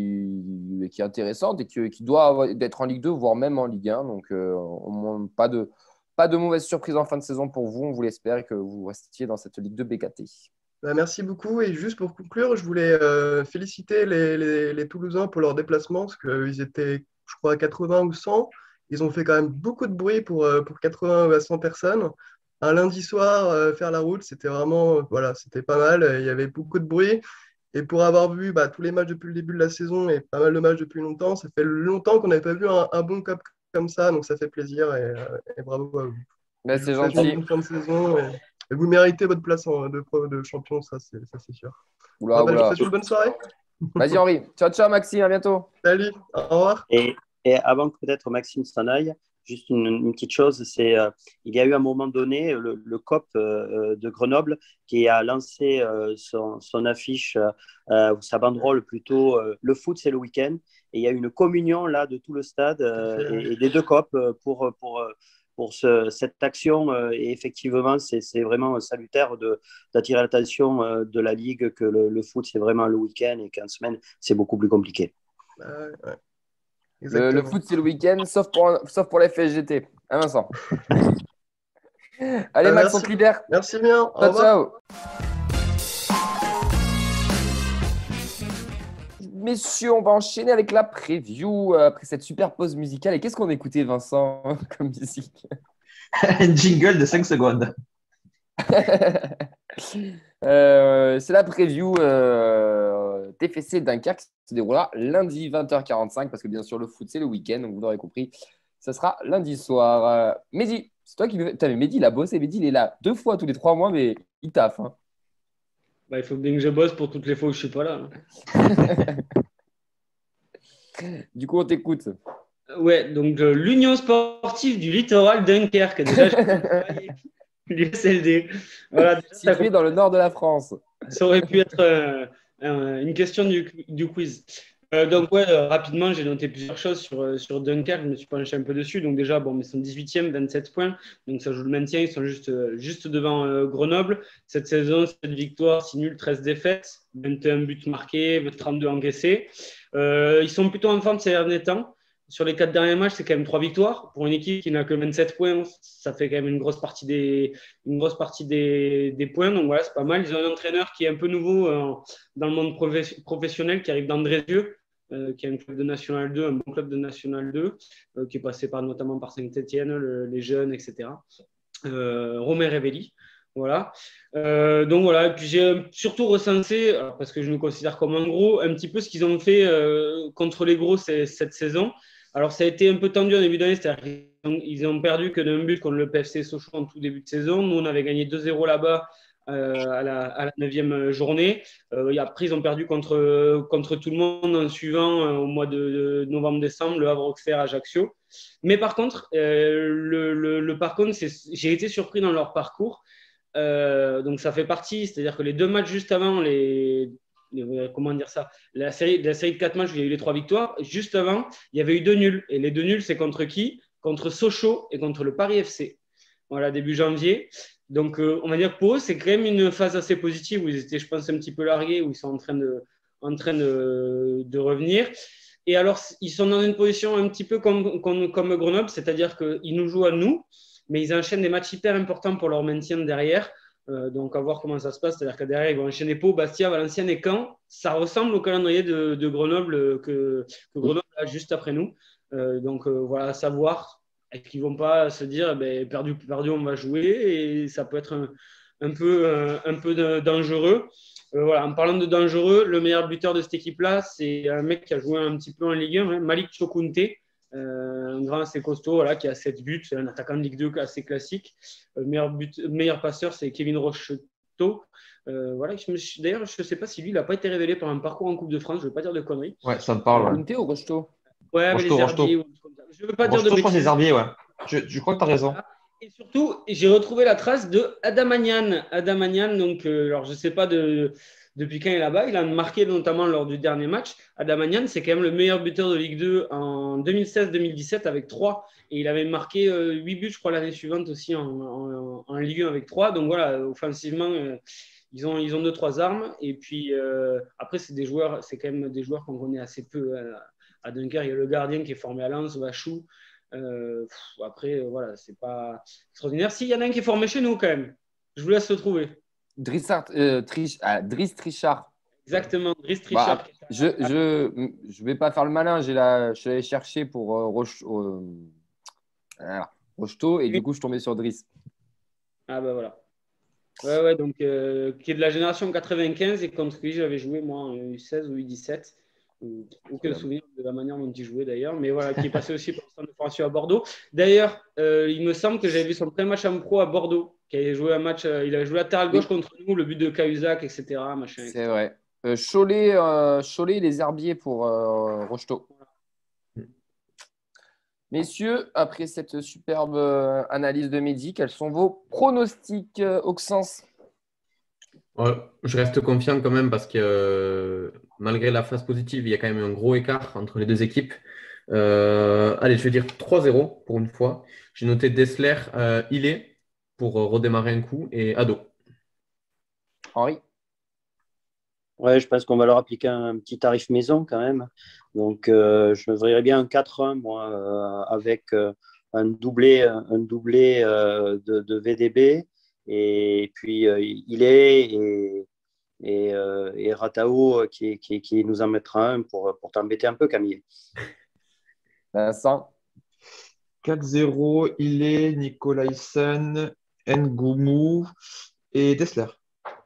qui, qui est intéressante et qui, qui doit avoir- d'être en Ligue deux, voire même en Ligue un. Donc, euh, au moins, pas de, pas de mauvaise surprise en fin de saison pour vous. On vous l'espère et que vous restiez dans cette Ligue deux B K T. Bah, merci beaucoup. Et juste pour conclure, je voulais euh, féliciter les, les, les Toulousains pour leur déplacement, parce qu'ils étaient, je crois, à quatre-vingts ou cent. Ils ont fait quand même beaucoup de bruit pour, euh, pour quatre-vingts à cent personnes. Un lundi soir, euh, faire la route, c'était vraiment, euh, voilà, c'était pas mal. Il y avait beaucoup de bruit. Et pour avoir vu bah, tous les matchs depuis le début de la saison et pas mal de matchs depuis longtemps, ça fait longtemps qu'on n'avait pas vu un, un bon cup comme ça, donc ça fait plaisir et, euh, et bravo à vous. Ben, Je c'est vous souhaite gentil. une bonne fin de saison et, et vous méritez votre place en, de, de champion, ça c'est ça, c'est sûr. Oula, Ah bah, je vous oula. souhaite une bonne soirée. Vas-y, Henri. Ciao, ciao, Maxime. À bientôt. Salut, au revoir. Et, et avant que peut-être Maxime s'en aille, juste une, une petite chose, c'est euh, il y a eu à un moment donné le, le C O P euh, de Grenoble qui a lancé euh, son, son affiche, euh, ou sa banderole plutôt, euh, le foot c'est le week-end. Et il y a eu une communion là de tout le stade euh, et, et des deux C O P pour, pour, pour ce, cette action. Euh, et effectivement, c'est, c'est vraiment salutaire de, d'attirer l'attention euh, de la Ligue que le, le foot c'est vraiment le week-end et qu'en semaine c'est beaucoup plus compliqué. Euh, ouais. Le, le foot, c'est le week-end, sauf pour, sauf pour la F S G T. Hein, Vincent? Allez, Ah, Max, merci. on te libère. Merci bien. Au Ciao, revoir. ciao. Messieurs, on va enchaîner avec la preview euh, après cette super pause musicale. Et qu'est-ce qu'on a écouté, Vincent, comme musique? Un jingle de cinq secondes. Euh, c'est la preview euh, T F C Dunkerque qui se déroulera lundi vingt heures quarante-cinq parce que bien sûr le foot c'est le week-end, donc vous l'aurez compris, ça sera lundi soir. Euh, Mehdi, c'est toi qui... Putain, mais Mehdi il a bossé, Mehdi il est là deux fois tous les trois mois, mais il taffe. Hein. Bah, il faut bien que je bosse pour toutes les fois où je suis pas là. Hein. Du coup on t'écoute. Ouais, donc euh, l'Union sportive du littoral Dunkerque, déjà, l'U S L D. Voilà, déjà, ça, Situé dans le nord de la France. ça aurait pu être euh, un- une question du, du quiz. Euh, donc, ouais, euh, rapidement, j'ai noté plusieurs choses sur, euh, sur Dunkerque. Je me suis penché un peu dessus. Donc, déjà, bon, mais ils sont dix-huitième, vingt-sept points. Donc, ça joue le maintien. Ils sont juste, euh, juste devant euh, Grenoble. Cette saison, sept victoires, six nuls, treize défaites, vingt et un buts marqués, trente-deux encaissés. Euh, ils sont plutôt en forme ces derniers temps. Sur les quatre derniers matchs, c'est quand même trois victoires. Pour une équipe qui n'a que vingt-sept points, ça fait quand même une grosse partie des, une grosse partie des, des points. Donc voilà, c'est pas mal. Ils ont un entraîneur qui est un peu nouveau euh, dans le monde professionnel, qui arrive d'Andrézieux, euh, qui est un club de National deux, un bon club de National deux, euh, qui est passé par, notamment par Saint-Etienne, le, les jeunes, et cetera. Euh, Romain Revelli. Voilà. Euh, donc voilà. Et puis j'ai surtout recensé, alors parce que je nous considère comme un gros, un petit peu ce qu'ils ont fait euh, contre les gros cette saison. Alors, ça a été un peu tendu en début d'année, c'est-à-dire qu'ils ont perdu que d'un but contre le P F C Sochaux en tout début de saison. Nous, on avait gagné deux zéro là-bas euh, à, la, à la neuvième journée. Euh, et après, ils ont perdu contre, contre tout le monde en suivant euh, au mois de, de novembre-décembre le Havre Auxerre Ajaccio. Mais par contre, euh, le, le, le, par contre j'ai été surpris dans leur parcours. Euh, donc, ça fait partie, c'est-à-dire que les deux matchs juste avant, les comment dire ça, la série, la série de quatre matchs où il y a eu les trois victoires, juste avant, il y avait eu deux nuls. Et les deux nuls, c'est contre qui? Contre Sochaux et contre le Paris F C. Voilà, début janvier. Donc, euh, on va dire que pour eux, c'est quand même une phase assez positive où ils étaient, je pense, un petit peu largués, où ils sont en train de, en train de, de revenir. Et alors, ils sont dans une position un petit peu comme, comme, comme Grenoble, c'est-à-dire qu'ils nous jouent à nous, mais ils enchaînent des matchs hyper importants pour leur maintien derrière. Euh, donc, à voir comment ça se passe. C'est-à-dire que derrière, ils vont enchaîner Pau, Bastia, Valenciennes et Caen. Ça ressemble au calendrier de, de Grenoble que, que Grenoble a juste après nous. Euh, donc, euh, voilà, à savoir. Est-ce qu'ils ne vont pas se dire, ben, perdu, perdu, on va jouer et ça peut être un, un peu, un, un peu de, dangereux. Euh, voilà, en parlant de dangereux, le meilleur buteur de cette équipe-là, c'est un mec qui a joué un petit peu en Ligue un, hein, Malik Chokounte. Euh, un grand assez costaud voilà, qui a sept buts, c'est un attaquant de Ligue deux assez classique. Le meilleur, but, meilleur passeur, c'est Kevin Rocheteau. Euh, voilà, d'ailleurs, je ne sais pas si lui, il n'a pas été révélé par un parcours en Coupe de France, je ne veux pas dire de conneries. Ouais, ça me parle. Chokounte ou Rocheteau? Ouais, mais les herbiers. Je ne veux pas dire de bêtises. Je crois que les herbiers, ouais. Je, je crois que tu as raison. Et surtout, j'ai retrouvé la trace de Adamanian. Adamanian, donc, euh, alors je ne sais pas de, depuis quand il est là-bas, il a marqué notamment lors du dernier match. Adamanian, c'est quand même le meilleur buteur de Ligue deux en deux mille seize deux mille dix-sept avec trois. Et il avait marqué euh, huit buts, je crois, l'année suivante aussi en, en, en Ligue un avec trois. Donc voilà, offensivement, euh, ils ont, ils ont deux, trois armes. Et puis euh, après, c'est des joueurs, c'est quand même des joueurs qu'on connaît assez peu. Euh, à Dunkerque, il y a le gardien qui est formé à Lens, Vachou. Euh, pff, après, euh, voilà, c'est pas extraordinaire. Si, il y en a un qui est formé chez nous quand même. Je vous laisse le trouver. Drissart, euh, Trich, ah, Driss Trichard. Exactement, Driss Trichard. Bah, je ne je, je vais pas faire le malin. J'ai la, je suis allé chercher pour euh, Roche, euh, voilà, Rocheteau et oui. Du coup, je suis tombé sur Driss. Ah ben voilà. Ouais, ouais, donc euh, qui est de la génération quatre-vingt-quinze et contre qui j'avais joué moi en U seize ou U dix-sept. Aucun souvenir de la manière dont il jouait d'ailleurs, mais voilà, qui est passé aussi par le centre de formation à Bordeaux. D'ailleurs, euh, il me semble que j'avais vu son premier match en pro à Bordeaux, qui avait joué un match, euh, il a joué latéral gauche oui. contre nous, le but de Cahuzac, et cetera. Machin, et cetera. C'est vrai. Euh, Cholet, euh, Cholet, les herbiers pour euh, Rocheteau. Messieurs, après cette superbe analyse de Mehdi, quels sont vos pronostics, euh, Auxence? Ouais, je reste confiant quand même parce que euh, malgré la phase positive, il y a quand même un gros écart entre les deux équipes. Euh, allez, je vais dire trois zéro pour une fois. J'ai noté Dessler, euh, Illet pour euh, redémarrer un coup et Ado. Henri? Ouais, je pense qu'on va leur appliquer un petit tarif maison quand même. Donc, euh, je me verrais bien un quatre un, moi, euh, avec euh, un doublé, un doublé euh, de, de V D B. Et puis, euh, il est et, et, euh, et Ratao qui, qui, qui nous en mettra un pour, pour t'embêter un peu, Camille. Vincent? quatre zéro, il est Nicolaisen, Ngoumou et Dessler.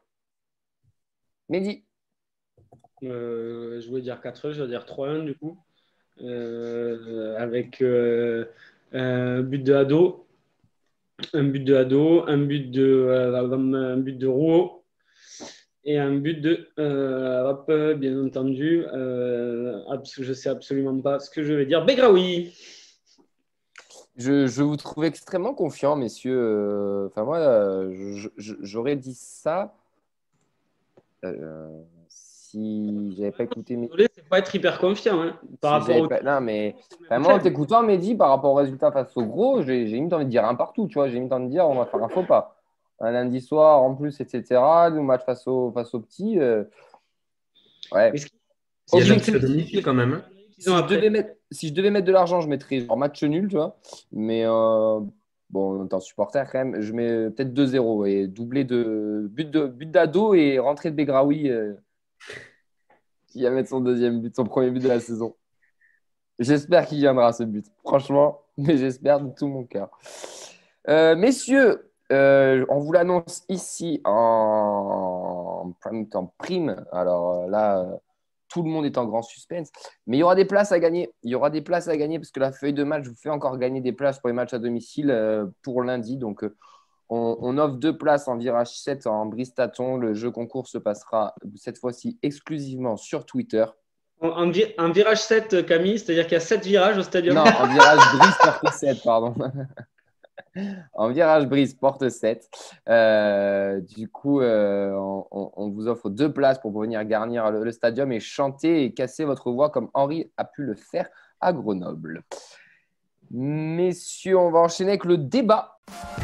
Mehdi. Euh, je voulais dire quatre un, je vais dire trois un du coup. Euh, avec euh, un but de Ado, un but de Ado, un but de, euh, un but de Rouault et un but de, euh, hop, bien entendu, euh, abs- je sais absolument pas ce que je vais dire, Begraoui. Je, je vous trouve extrêmement confiant, messieurs. Euh, Enfin, moi, euh, je- je- j'aurais dit ça euh, si j'avais pas écouté mes. Désolé, c'est pas être hyper confiant hein, par Si rapport j'avais au. pas... Non, mais enfin, moi, en t'écoutant, Mehdi, par rapport au résultat face au gros, j'ai j'ai mis envie de dire un partout, tu vois. J'ai mis envie de dire on va faire un faux pas. Un lundi soir, en plus, et cetera. Le match face au, face au petit. euh, Ouais. Mais ce qui- Il y a Objectif. l'absurde domicile quand même. Hein. Si je, devais mettre, si je devais mettre de l'argent, je mettrais genre match nul, tu vois. Mais euh, bon, en tant que supporter, quand même, je mets peut-être deux zéro et doublé de but de but d'Ado et rentrée de Begraoui euh, qui va mettre son deuxième but, son premier but de la saison. J'espère qu'il viendra ce but, franchement, mais j'espère de tout mon cœur. Euh, messieurs, euh, on vous l'annonce ici en prime, en prime. Alors euh, là. euh, Tout le monde est en grand suspense. Mais il y aura des places à gagner. Il y aura des places à gagner parce que la feuille de match vous fait encore gagner des places pour les matchs à domicile euh, pour lundi. Donc, euh, on, on offre deux places en virage sept en Bristaton. Le jeu concours se passera cette fois-ci exclusivement sur Twitter. En, en vi- en virage sept, Camille, c'est-à-dire qu'il y a sept virages au stadium. Non, en virage Brice porte sept, pardon. En virage brise porte sept. Euh, du coup, euh, on, on- on vous offre deux places pour venir garnir le, le stadium et chanter et casser votre voix comme Henri a pu le faire à Grenoble. Messieurs, on va enchaîner avec le débat.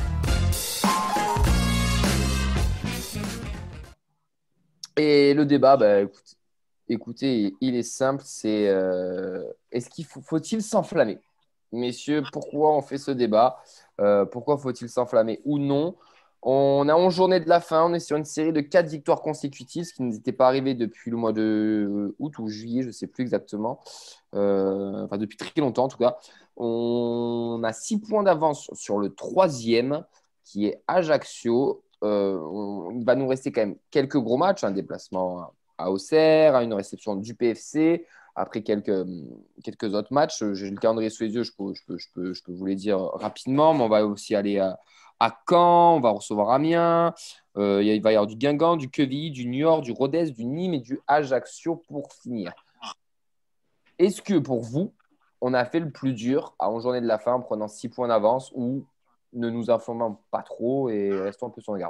Et le débat, bah, écoute- écoutez, il est simple, c'est euh, est-ce qu'il faut, faut-il s'enflammer? Messieurs, pourquoi on fait ce débat? Euh, pourquoi faut-il s'enflammer ou non? On a onze journées de la fin, on est sur une série de quatre victoires consécutives, ce qui n'était pas arrivé depuis le mois de août ou juillet, je ne sais plus exactement. Euh, enfin, depuis très longtemps en tout cas. On a six points d'avance sur le troisième, qui est Ajaccio. Euh, on- il va nous rester quand même quelques gros matchs, un déplacement à Auxerre, une réception du P F C, après quelques, quelques autres matchs. J'ai le calendrier sous les yeux, je peux, je peux, je peux, je peux vous les dire rapidement, mais on va aussi aller à, à Caen, on va recevoir Amiens, euh, il va y avoir du Guingamp, du Quevilly, du Niort, du Rodez, du Nîmes et du Ajaccio pour finir. Est-ce que pour vous, on a fait le plus dur à onze journées de la fin en prenant six points d'avance ou ne nous informons pas trop et restons un peu sur nos gardes?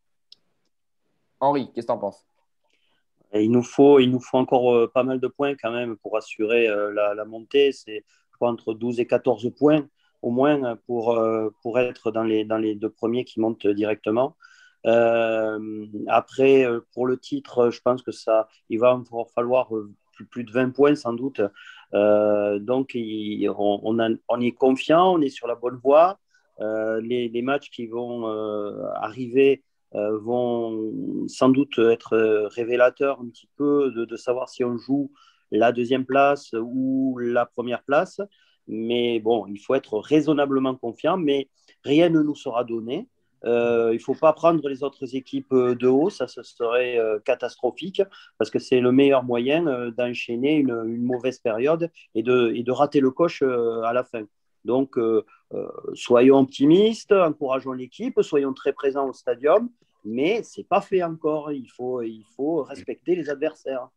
Henri, qu'est-ce que tu en penses? Et il nous faut, il nous faut encore euh, pas mal de points quand même pour assurer euh, la, la montée. C'est je crois, entre douze et quatorze points au moins pour, euh, pour être dans les, dans les deux premiers qui montent directement. Euh, après, euh, pour le titre, je pense que ça, il va encore falloir euh, plus, plus de vingt points sans doute. Euh, donc, il, on, on, a, on est confiant, on est sur la bonne voie. Euh, les, les matchs qui vont euh, arriver euh, vont sans doute être révélateurs un petit peu de, de savoir si on joue la deuxième place ou la première place. Mais bon, il faut être raisonnablement confiant, mais rien ne nous sera donné. Euh, il ne faut pas prendre les autres équipes de haut, ça ce serait euh, catastrophique, parce que c'est le meilleur moyen euh, d'enchaîner une, une mauvaise période et de, et de rater le coche euh, à la fin. Donc, euh, euh, soyons optimistes, encourageons l'équipe, soyons très présents au stadium, mais ce n'est pas fait encore. Il faut, il faut respecter les adversaires.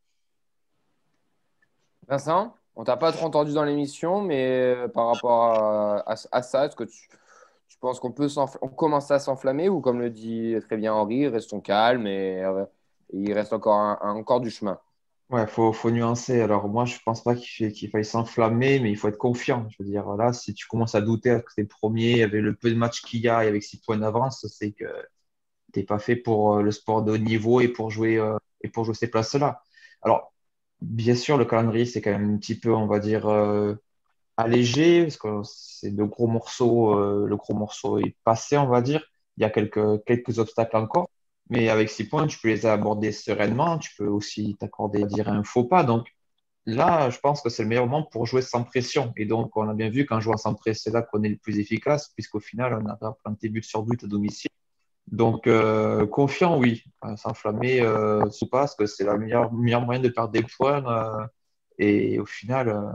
Vincent, on t'a pas trop entendu dans l'émission, mais euh, par rapport à, à- à ça, est-ce que tu, tu penses qu'on peut s'enf- on commence à s'enflammer ou comme le dit très bien Henri, restons calmes et, euh, il reste encore, un- un- encore du chemin? Ouais, faut, faut nuancer. Alors, moi, je pense pas qu'il fait- qu'il faille s'enflammer, mais il faut être confiant. Je veux dire, là, si tu commences à douter que t'es premier, avec le peu de matchs qu'il y a et avec six points d'avance, c'est que t'es pas fait pour euh, le sport de haut niveau et pour jouer, euh, et pour jouer ces places-là. Alors, bien sûr, le calendrier, c'est quand même un petit peu, on va dire, euh, allégé, parce que c'est de gros morceaux, euh, le gros morceau est passé, on va dire. Il y a quelques, quelques obstacles encore, mais avec six points, tu peux les aborder sereinement, tu peux aussi t'accorder, dire un faux pas. Donc là, je pense que c'est le meilleur moment pour jouer sans pression. Et donc, on a bien vu qu'en jouant sans pression, c'est là qu'on est le plus efficace, puisqu'au final, on a planté but sur but à domicile. Donc, euh, confiant, oui. Euh, S'enflammer, euh, ou pas, parce que c'est la meilleure, meilleure moyen de perdre des points. euh, et au final, euh,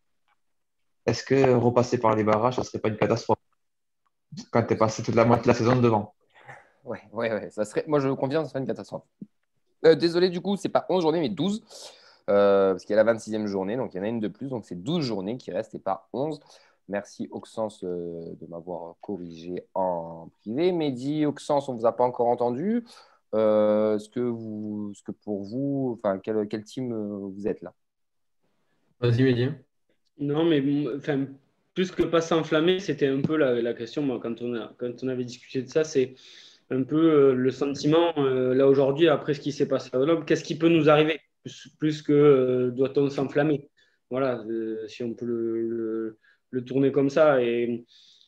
est-ce que repasser par les barrages, ça serait pas une catastrophe quand tu es passé toute la moitié de la saison devant? Ouais, ouais, ouais. Ça serait... Moi, je confirme, ça serait une catastrophe. Euh, désolé, du coup, c'est pas onze journées, mais douze. Euh, parce qu'il y a la vingt-sixième journée, donc il y en a une de plus. Donc, c'est douze journées qui restent et pas onze. Merci, Auxence, euh, de m'avoir corrigé en privé. Mehdi, Auxence, on ne vous a pas encore entendu. Euh, est-ce que, vous, est-ce que pour vous, enfin, quel, quel team euh, vous êtes là? Vas-y, Mehdi. Non, mais bon, enfin, plus que pas s'enflammer, c'était un peu la, la question, moi, quand on a, quand on avait discuté de ça, c'est un peu euh, le sentiment, euh, là, aujourd'hui, après ce qui s'est passé à Grenoble, qu'est-ce qui peut nous arriver, plus, plus que euh, doit-on s'enflammer? Voilà, euh, si on peut le, le- le tourner comme ça. Et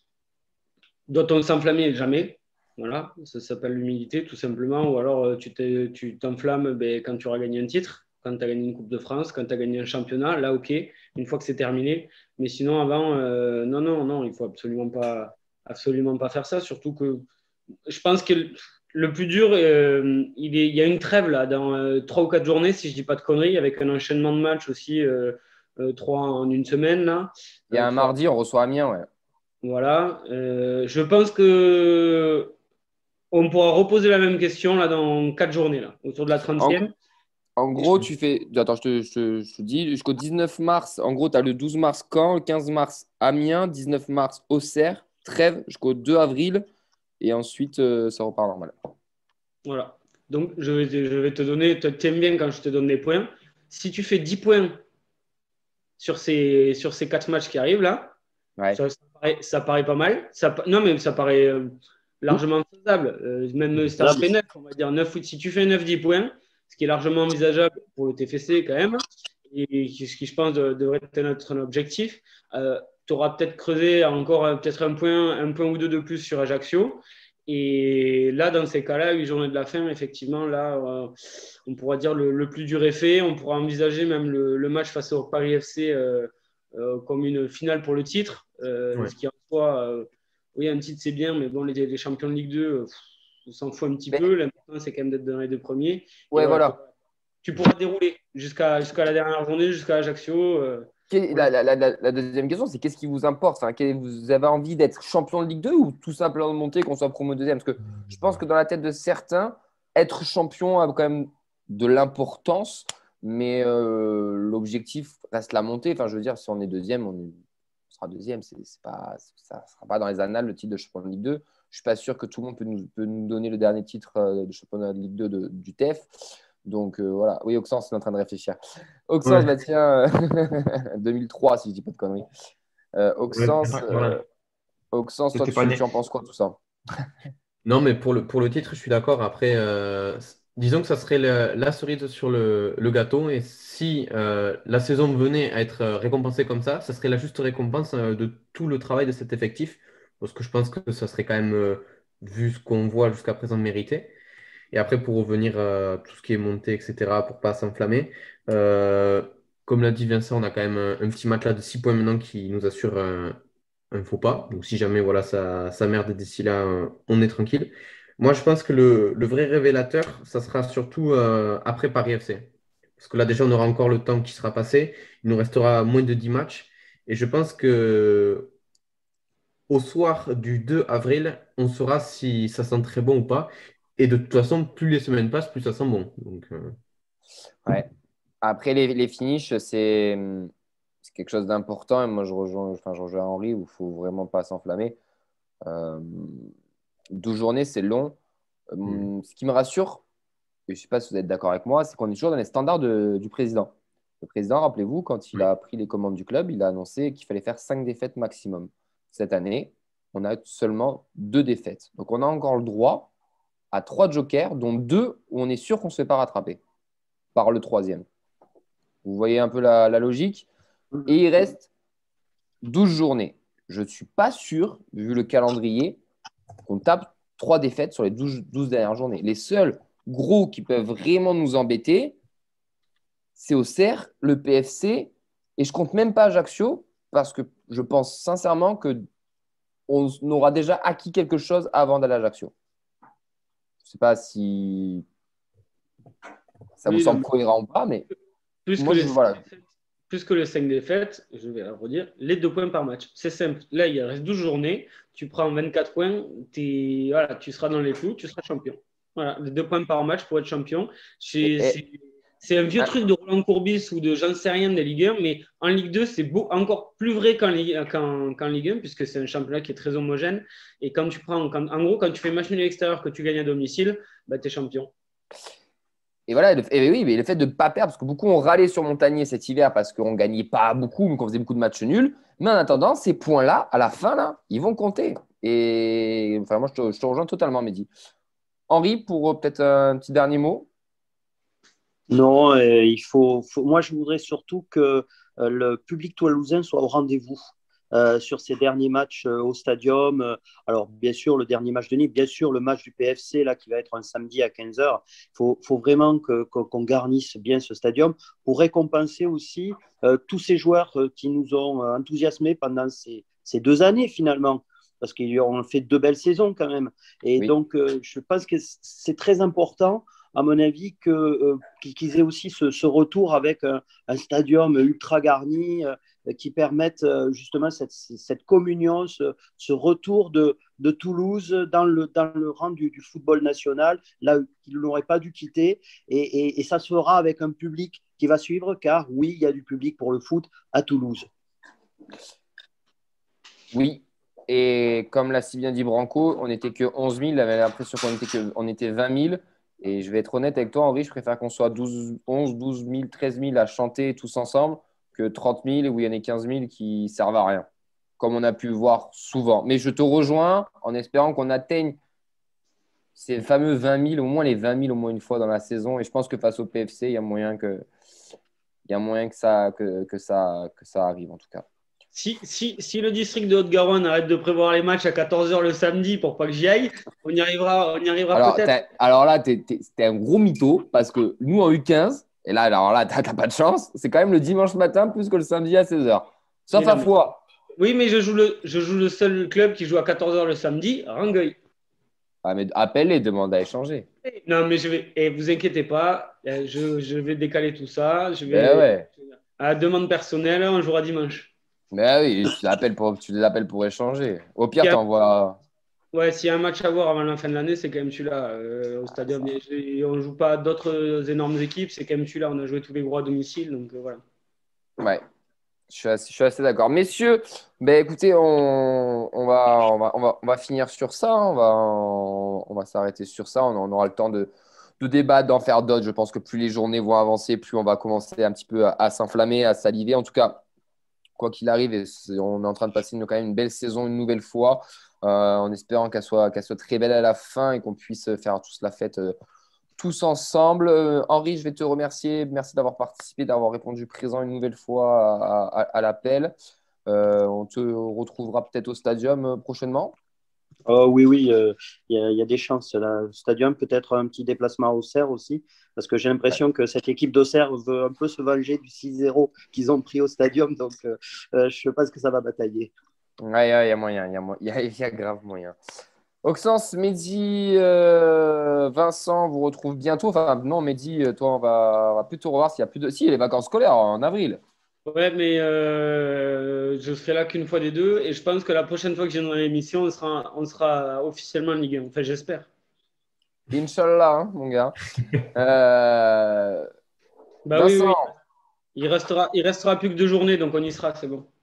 doit-on s'enflammer? Jamais. Voilà, ça s'appelle l'humilité, tout simplement. Ou alors, euh, tu t'es- tu t'enflammes ben, quand tu auras gagné un titre, quand tu as gagné une Coupe de France, quand tu as gagné un championnat. Là, OK, une fois que c'est terminé. Mais sinon, avant, euh, non, non, non, il faut absolument pas, absolument pas faire ça. Surtout que je pense que le le plus dur, euh, il, est- il y a une trêve là, dans euh, trois ou quatre journées, si je dis pas de conneries, avec un enchaînement de matchs aussi, euh, euh, trois en une semaine là. Il y a Euh, un trois- mardi, on reçoit Amiens, ouais. voilà. Euh, je pense que on pourra reposer la même question là dans quatre journées là, autour de la En, trentième. en gros, tu fais. Attends, je te, je te- je te dis, jusqu'au dix-neuf mars, en gros, tu as le douze mars Caen, le quinze mars Amiens, dix-neuf mars Auxerre, trêve jusqu'au deux avril, et ensuite, euh, ça repart normal. Voilà. Donc je vais, te- je vais te donner, tu aimes bien quand je te donne des points. Si tu fais dix points sur ces, sur ces quatre matchs qui arrivent là, Ouais. ça, ça paraît, ça paraît pas mal. Ça, pa- non, mais ça paraît euh, largement faisable. Euh, même si tu en fais neuf, on va dire neuf, si tu fais neuf dix points, ce qui est largement envisageable pour le T F C quand même, et qui- ce qui je pense de- devrait être notre objectif, euh, tu auras peut-être creusé encore euh, peut-être un point, un point ou deux de plus sur Ajaccio. Et là, dans ces cas-là, huit journées de la fin, effectivement, là, euh, on pourra dire le, le plus dur est fait. On pourra envisager même le, le match face au Paris F C euh, euh, comme une finale pour le titre. Euh, Ouais. Ce qui en soi, euh, oui, un titre c'est bien, mais bon, les, les champions de Ligue deux, euh, pff, on s'en fout un petit Mais- peu. L'important, c'est quand même d'être dans les deux premiers. Et Ouais, voilà. Tu pourras dérouler jusqu'à jusqu'à la dernière journée, jusqu'à Ajaccio. euh, Quelle- La, la- la- la- la deuxième question, c'est qu'est-ce qui vous importe? Enfin, quel- vous avez envie d'être champion de Ligue deux ou tout simplement de monter, qu'on soit promo deuxième? Parce que je pense que dans la tête de certains, être champion a quand même de l'importance, mais euh, l'objectif reste la montée. Enfin, je veux dire, si on est deuxième, on, est- on sera deuxième. C'est, c'est pas, ça ne sera pas dans les annales le titre de champion de Ligue deux. Je ne suis pas sûr que tout le monde peut nous, peut nous donner le dernier titre euh, de championnat de Ligue deux de- du T F. Donc euh, voilà. Oui, Auxence est en train de réfléchir. Auxence, Ouais. bah tiens, euh, deux mille trois, si je dis pas de conneries. Euh, Auxence, Ouais, euh, voilà. Auxence, toi, T'étais tu, pas né. tu en penses quoi tout ça? Non, mais pour le, pour le titre, je suis d'accord. Après, euh, c- disons que ça serait le- la cerise sur le, le gâteau. Et si euh, la saison venait à être euh, récompensée comme ça, ça serait la juste récompense euh, de tout le travail de cet effectif. Parce que je pense que ça serait quand même, euh, vu ce qu'on voit jusqu'à présent, mérité. Et après, pour revenir à tout ce qui est monté, et cetera, pour pas s'enflammer, euh, comme l'a dit Vincent, on a quand même un, un petit matelas de six points maintenant qui nous assure un, un faux pas. Donc, si jamais voilà, ça, ça merde d'ici là, euh, on est tranquille. Moi, je pense que le, le vrai révélateur, ça sera surtout euh, après Paris F C. Parce que là, déjà, on aura encore le temps qui sera passé. Il nous restera moins de dix matchs. Et je pense que au soir du deux avril, on saura si ça sent très bon ou pas. Et de toute façon, plus les semaines passent, plus ça sent bon. Donc, euh, Ouais. Après, les, les finishes, c'est, c'est quelque chose d'important. Et moi, je rejoins, enfin, je rejoins Henri où il ne faut vraiment pas s'enflammer. Euh, douze journées, c'est long. mm. Euh, ce qui me rassure, et je ne sais pas si vous êtes d'accord avec moi, c'est qu'on est toujours dans les standards de- du président. Le président, rappelez-vous, quand il Oui. a pris les commandes du club, il a annoncé qu'il fallait faire cinq défaites maximum. Cette année, on a seulement deux défaites. Donc, on a encore le droit à trois jokers, dont deux où on est sûr qu'on ne se fait pas rattraper par le troisième. Vous voyez un peu la, la logique. Et il reste douze journées. Je ne suis pas sûr, vu le calendrier, qu'on tape trois défaites sur les douze, douze dernières journées. Les seuls gros qui peuvent vraiment nous embêter, c'est Auxerre, le P F C, et je compte même pas Ajaccio, parce que je pense sincèrement qu'on aura déjà acquis quelque chose avant d'aller à Ajaccio. Je ne sais pas si ça Oui, vous semble non, cohérent ou pas, mais plus, moi, que je, les voilà. cinq défaites, plus que les cinq défaites, je vais la redire, les deux points par match. C'est simple. Là, il reste douze journées. Tu prends vingt-quatre points, t'es- voilà, tu seras dans les clous, tu seras champion. Voilà, les deux points par match pour être champion. C'est Et- c'est- c'est un vieux Ah. truc de Roland Courbis ou de j'en sais rien des Ligue un, mais en Ligue deux, c'est beau- encore plus vrai qu'en Ligue, qu'en, qu'en Ligue un, puisque c'est un championnat qui est très homogène. Et quand tu prends, quand- en gros, quand tu fais match nul à l'extérieur, que tu gagnes à domicile, bah, tu es champion. Et voilà, et, le- et oui, mais le fait de ne pas perdre, parce que beaucoup ont râlé sur Montagnier cet hiver parce qu'on ne gagnait pas beaucoup, mais qu'on faisait beaucoup de matchs nuls. Mais en attendant, ces points-là, à la fin, là, ils vont compter. Et enfin, moi, je te, je te rejoins totalement, Mehdi. Henri, pour euh, peut-être un petit dernier mot. Non, euh, il faut, faut- moi je voudrais surtout que euh, le public toulousain soit au rendez-vous euh, sur ces derniers matchs euh, au stadium. Euh, alors bien sûr le dernier match de Nîmes, bien sûr le match du P F C là qui va être un samedi à quinze heures. Il faut, faut vraiment que, que- qu'on garnisse bien ce stadium pour récompenser aussi euh, tous ces joueurs euh, qui nous ont euh, enthousiasmés pendant ces, ces deux années finalement. Parce qu'ils ont fait deux belles saisons quand même. Et Oui. donc, euh, je pense que c'est très important à mon avis, que, euh, qu'ils aient aussi ce, ce retour avec un, un stadium ultra garni euh, qui permette euh, justement cette, cette communion, ce, ce retour de, de Toulouse dans le, dans le rang du, du football national, là qu'il n'aurait pas dû quitter. Et, et, et ça se fera avec un public qui va suivre, car oui, il y a du public pour le foot à Toulouse. Oui. Et comme l'a si bien dit Branco, on n'était que onze mille. J'avais l'impression qu'on était, que, on était vingt mille. Et je vais être honnête avec toi, Henri, je préfère qu'on soit douze, onze, douze mille, treize mille à chanter tous ensemble que trente mille où il y en a quinze mille qui servent à rien, comme on a pu voir souvent. Mais je te rejoins en espérant qu'on atteigne ces fameux vingt mille, au moins les vingt mille au moins une fois dans la saison. Et je pense que face au P F C, il y a moyen que, il y a moyen que, ça, que, que, ça, que ça arrive en tout cas. Si, si, si le district de Haute-Garonne arrête de prévoir les matchs à quatorze heures le samedi pour pas que j'y aille, on y arrivera, on y arrivera Alors, peut-être. t'as- alors là, t'es, t'es- t'es un gros mytho parce que nous, en U quinze, et là, alors là, t'as, t'as pas de chance, c'est quand même le dimanche matin plus que le samedi à seize heures. Sauf Mais à non, mais- Foix. Oui, mais je joue, le, je joue le seul club qui joue à quatorze heures le samedi, Rangueil. Ah, mais appelle-les, demande à échanger. Non, mais je vais. Et vous inquiétez pas, euh, je, je vais décaler tout ça. Je vais. Ben ouais. À la demande personnelle, on jouera dimanche. Mais oui, tu, l'appelles pour, tu les appelles pour échanger. Au pire, Qui a- t'envoies. Ouais, s'il y a un match à voir avant la fin de l'année, c'est quand même celui-là euh, au stadium. Et je- on ne joue pas d'autres énormes équipes, c'est quand même celui-là. On a joué tous les gros à domicile, donc euh, voilà. Ouais, je suis assez, je suis assez d'accord. Messieurs, ben écoutez, on, on va, on, va, on, va, on va finir sur ça. On va, on va s'arrêter sur ça. On, on aura le temps de, de débattre, d'en faire d'autres. Je pense que plus les journées vont avancer, plus on va commencer un petit peu à, à s'inflammer, à saliver. En tout cas, quoi qu'il arrive, et c'est- on est en train de passer une, quand même une belle saison une nouvelle fois, euh, en espérant qu'elle soit, qu'elle soit très belle à la fin et qu'on puisse faire tous la fête euh, tous ensemble. Euh, Henri, je vais te remercier. Merci d'avoir participé, d'avoir répondu présent une nouvelle fois à, à- à l'appel. Euh, on te retrouvera peut-être au stadium euh, prochainement. Oh, oui, oui, euh, il y, a- il y a des chances. Là, le stadium, peut-être un petit déplacement à Auxerre aussi, parce que j'ai l'impression que cette équipe d'Auxerre veut un peu se venger du six zéro qu'ils ont pris au stadium. Donc, euh, euh, je pense que ça va batailler. Ouais, il y a moyen, il y a, mo- il y a- il y a grave moyen. Oxens, Mehdi, euh, Vincent vous retrouve bientôt. Enfin, non, Mehdi, toi, on va, on va plutôt revoir s'il y a plus de. Si, il y a les vacances scolaires en avril. Ouais, mais euh, je serai là qu'une fois des deux. Et je pense que la prochaine fois que je viendrai à l'émission, on sera, on sera officiellement en Ligue un. Enfin, j'espère. Inch'Allah, hein, mon gars. Euh, Bah oui, Vincent, oui. Il restera, il restera plus que deux journées, donc on y sera, c'est bon.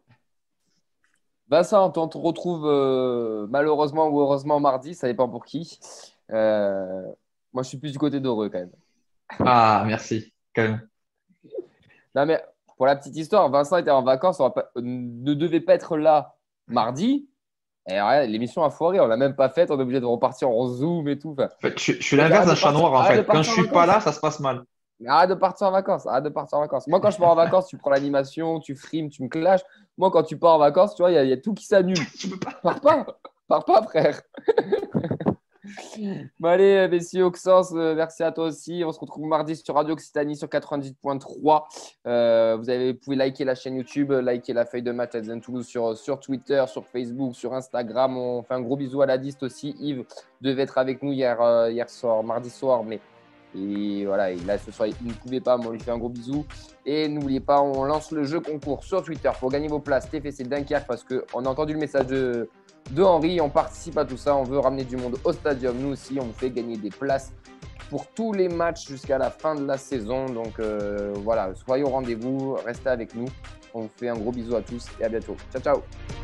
Vincent, on te retrouve euh, malheureusement ou heureusement mardi, ça dépend pour qui. Euh, moi, je suis plus du côté d'heureux quand même. Ah, merci. Quand même. Non, mais pour la petite histoire, Vincent était en vacances, on va pas- ne devait pas être là mardi. Et regarde, l'émission a foiré, on l'a même pas faite, on est obligé de repartir en Zoom et tout. Enfin, En fait, je, je suis l'inverse d'un chat noir, en arrête de fait. Quand partir je en suis pas vacances. là, ça se passe mal. mais arrête de partir en vacances, arrête de partir en vacances. Moi, quand je pars en vacances, tu prends l'animation, tu frimes, tu me clashes. Moi, quand tu pars en vacances, tu vois, il y, a- il y a tout qui s'annule. Je peux pas. Pars pas, pars pas, frère. Bon, allez, messieurs, Auxence, euh, merci à toi aussi. On se retrouve mardi sur Radio Occitanie sur quatre-vingt-dix point trois. Euh, vous, avez, vous pouvez liker la chaîne YouTube, liker la feuille de match à Zen Toulouse sur, sur Twitter, sur Facebook, sur Instagram. On fait un gros bisou à la diste aussi. Yves devait être avec nous hier, euh, hier soir, mardi soir, mais et voilà, et là ce soir il ne pouvait pas, mais on lui fait un gros bisou. Et n'oubliez pas, on lance le jeu concours sur Twitter pour gagner vos places T F C Dunkerque parce qu'on a entendu le message de, de Henri, on participe à tout ça, on veut ramener du monde au stadium. Nous aussi, on vous fait gagner des places pour tous les matchs jusqu'à la fin de la saison. Donc euh, voilà, soyez au rendez-vous, restez avec nous. On vous fait un gros bisou à tous et à bientôt. Ciao, ciao.